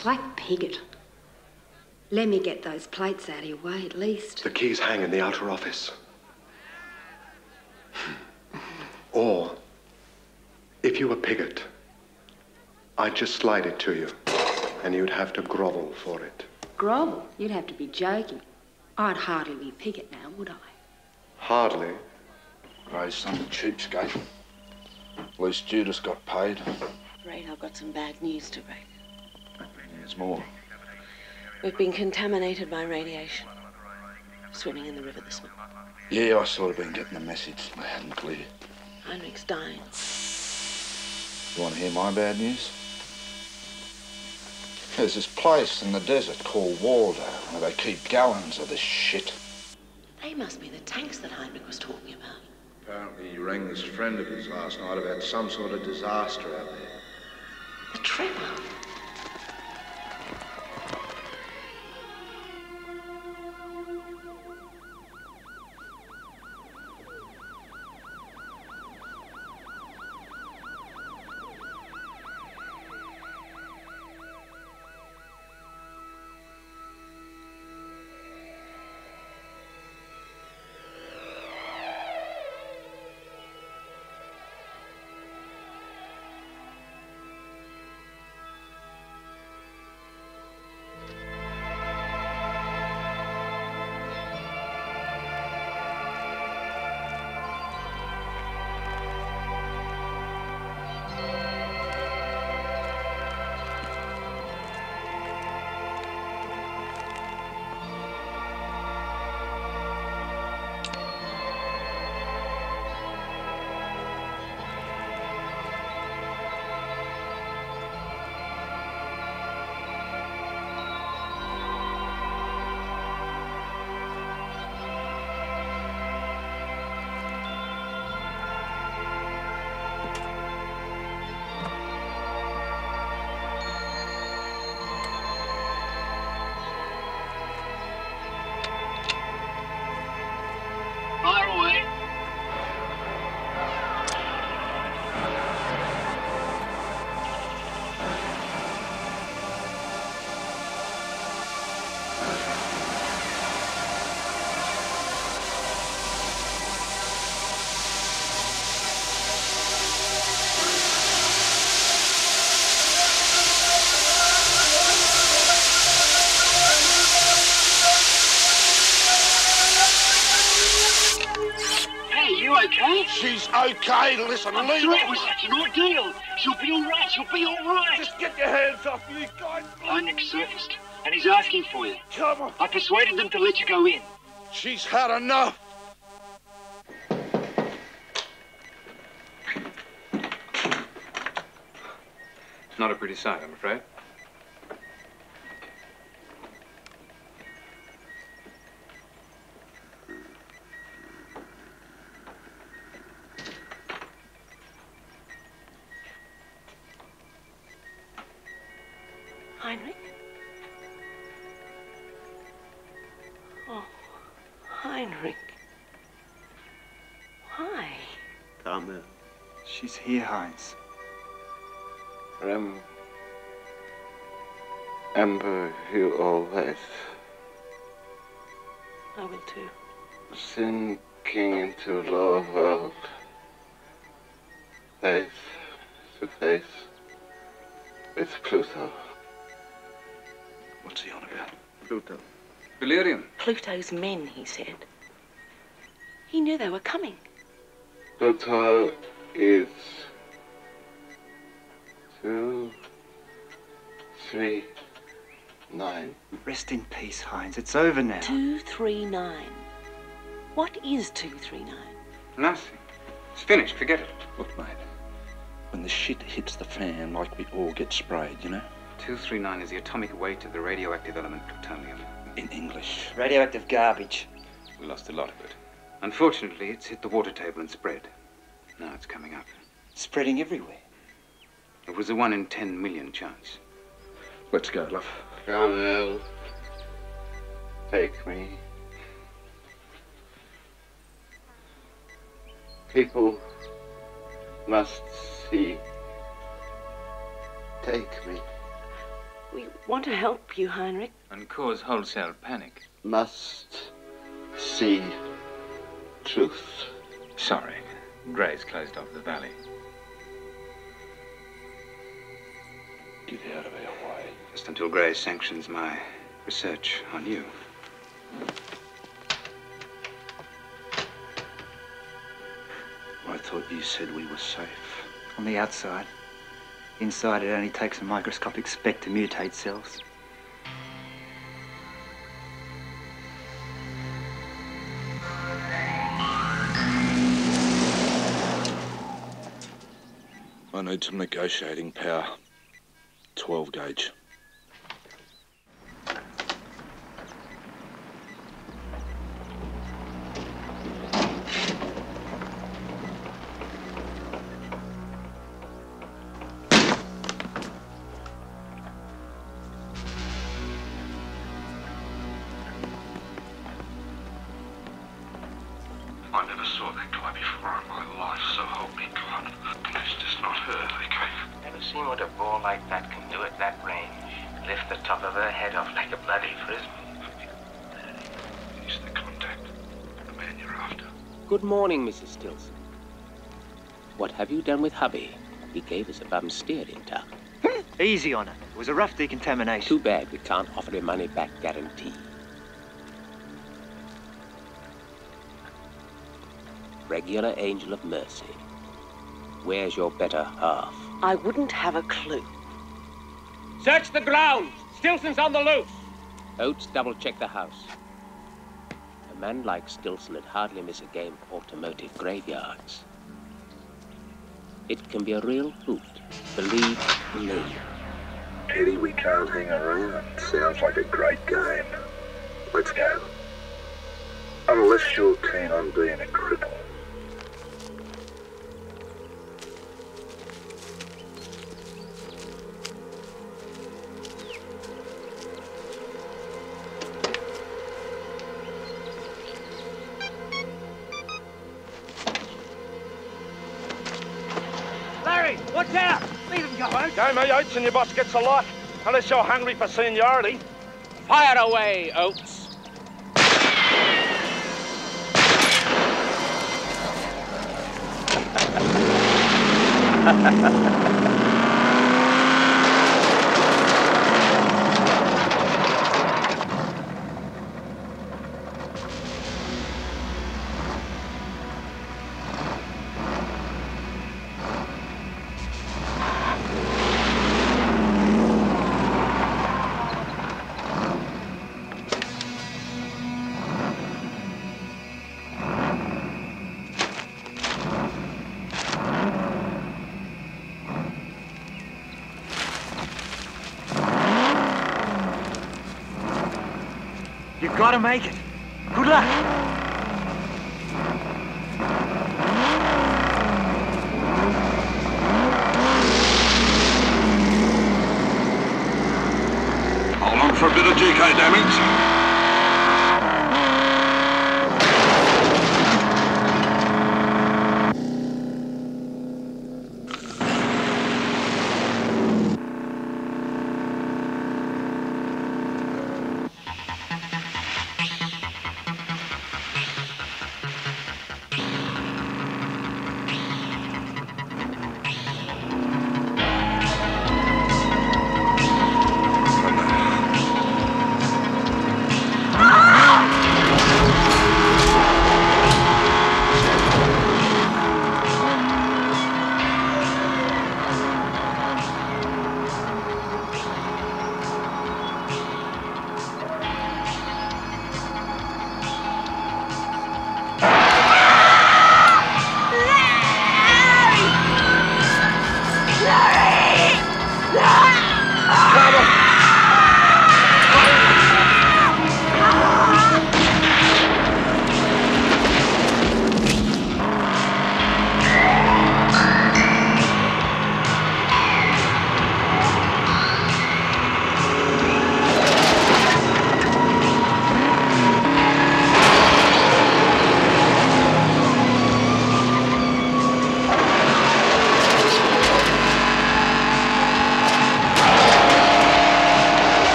Slack Piggott. Let me get those plates out of your way at least. The keys hang in the outer office. Or, if you were Piggott, I'd just slide it to you, and you'd have to grovel for it. Grovel? You'd have to be joking. I'd hardly be Piggott now, would I? Hardly. Ray's some cheapskate. At least Judas got paid. Afraid I've got some bad news to break. There's more. We've been contaminated by radiation. Swimming in the river this morning. Yeah, I sort of been getting the message loud and clear. Heinrich's dying. You want to hear my bad news? There's this place in the desert called Waldo where they keep gallons of this shit. They must be the tanks that Heinrich was talking about. Apparently he rang this friend of his last night about some sort of disaster out there. The tremor. She's okay, listen, I'm leave sure her. it was such an ordeal. She'll be all right, she'll be all right. Just get your hands off you guys. Heinrich surfaced, and he's asking for you. Come on. I persuaded them to let you go in. She's had enough. It's not a pretty sight, I'm afraid. Heinrich? Oh, Heinrich. Why? Carmel. She's here, Heinz. Remember you always. I will too. Sinking into lower world. Face to face with Pluto. What's he on about? Pluto. Delirium. Pluto's men, he said. He knew they were coming. Pluto is 239. Rest in peace, Heinz. It's over now. 239. What is 239? Nothing. It's finished. Forget it. Look, mate, when the shit hits the fan, like we all get sprayed, you know? 239 is the atomic weight of the radioactive element plutonium. In English. Radioactive garbage. We lost a lot of it. Unfortunately, it's hit the water table and spread. Now it's coming up. Spreading everywhere. It was a 1 in 10 million chance. Let's go, love. Carmel, take me. People must see. Take me. We want to help you, Heinrich. And cause wholesale panic. Must see truth. Sorry. Gray's closed off the valley. Get out of our way. Just until Gray sanctions my research on you. I thought you said we were safe. On the outside. Inside, it only takes a microscopic speck to mutate cells. I need some negotiating power. 12 gauge. I never saw that guy before in my life, so help me God. It's just not her, okay? Never seen what a ball like that can do at that range. Lift the top of her head off like a bloody frisbee. He's the contact. The man you're after. Good morning, Mrs. Stilson. What have you done with hubby? He gave us a bum steer in town. Easy on it. It was a rough decontamination. Too bad we can't offer a money-back guarantee. Regular angel of mercy. Where's your better half? I wouldn't have a clue. Search the grounds! Stilson's on the loose! Oates, double-check the house. A man like Stilson would hardly miss a game of automotive graveyards. It can be a real hoot, believe me. Eddie, we can't hang around. Sounds like a great game. Let's go. Unless you're keen on being a cripple. Larry, watch out! Leave him go, Oates. Go, me, Oates, and your boss gets a lot. Unless you're hungry for seniority. Fire away, Oates. You've got to make it. Good luck. Hold on for a bit of GK damage.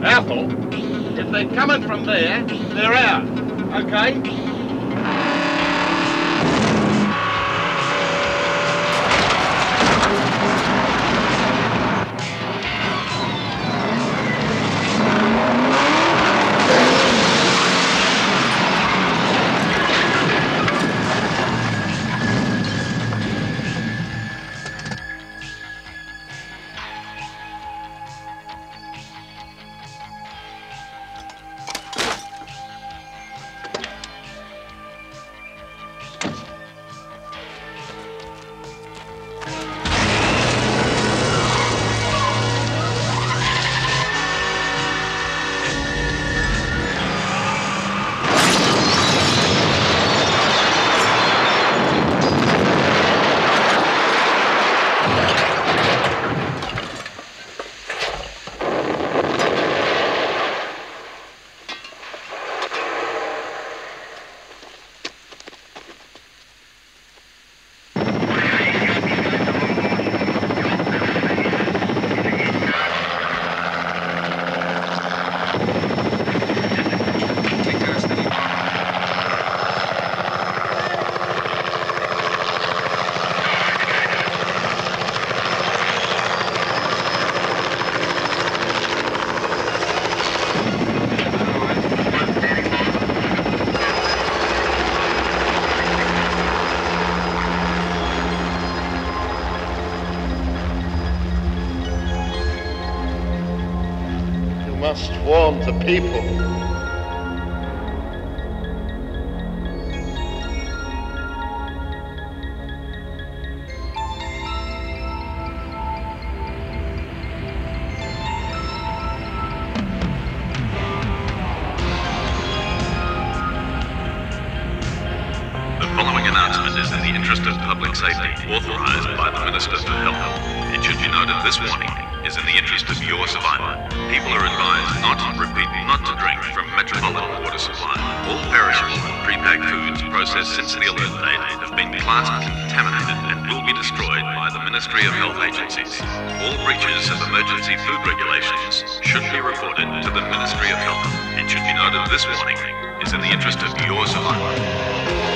Apple? If they're coming from there, they're out. Okay? Must warn the people. The following announcement is in the interest of public safety, authorized by the Minister for Health. It should be noted this warning is in the interest of your survival. People are advised not to drink from Metropolitan Water Supply. All perishable and prepacked foods processed since the alert date have been classed contaminated and will be destroyed by the Ministry of Health agencies. All breaches of emergency food regulations should be reported to the Ministry of Health. It should be noted this warning is in the interest of your survival.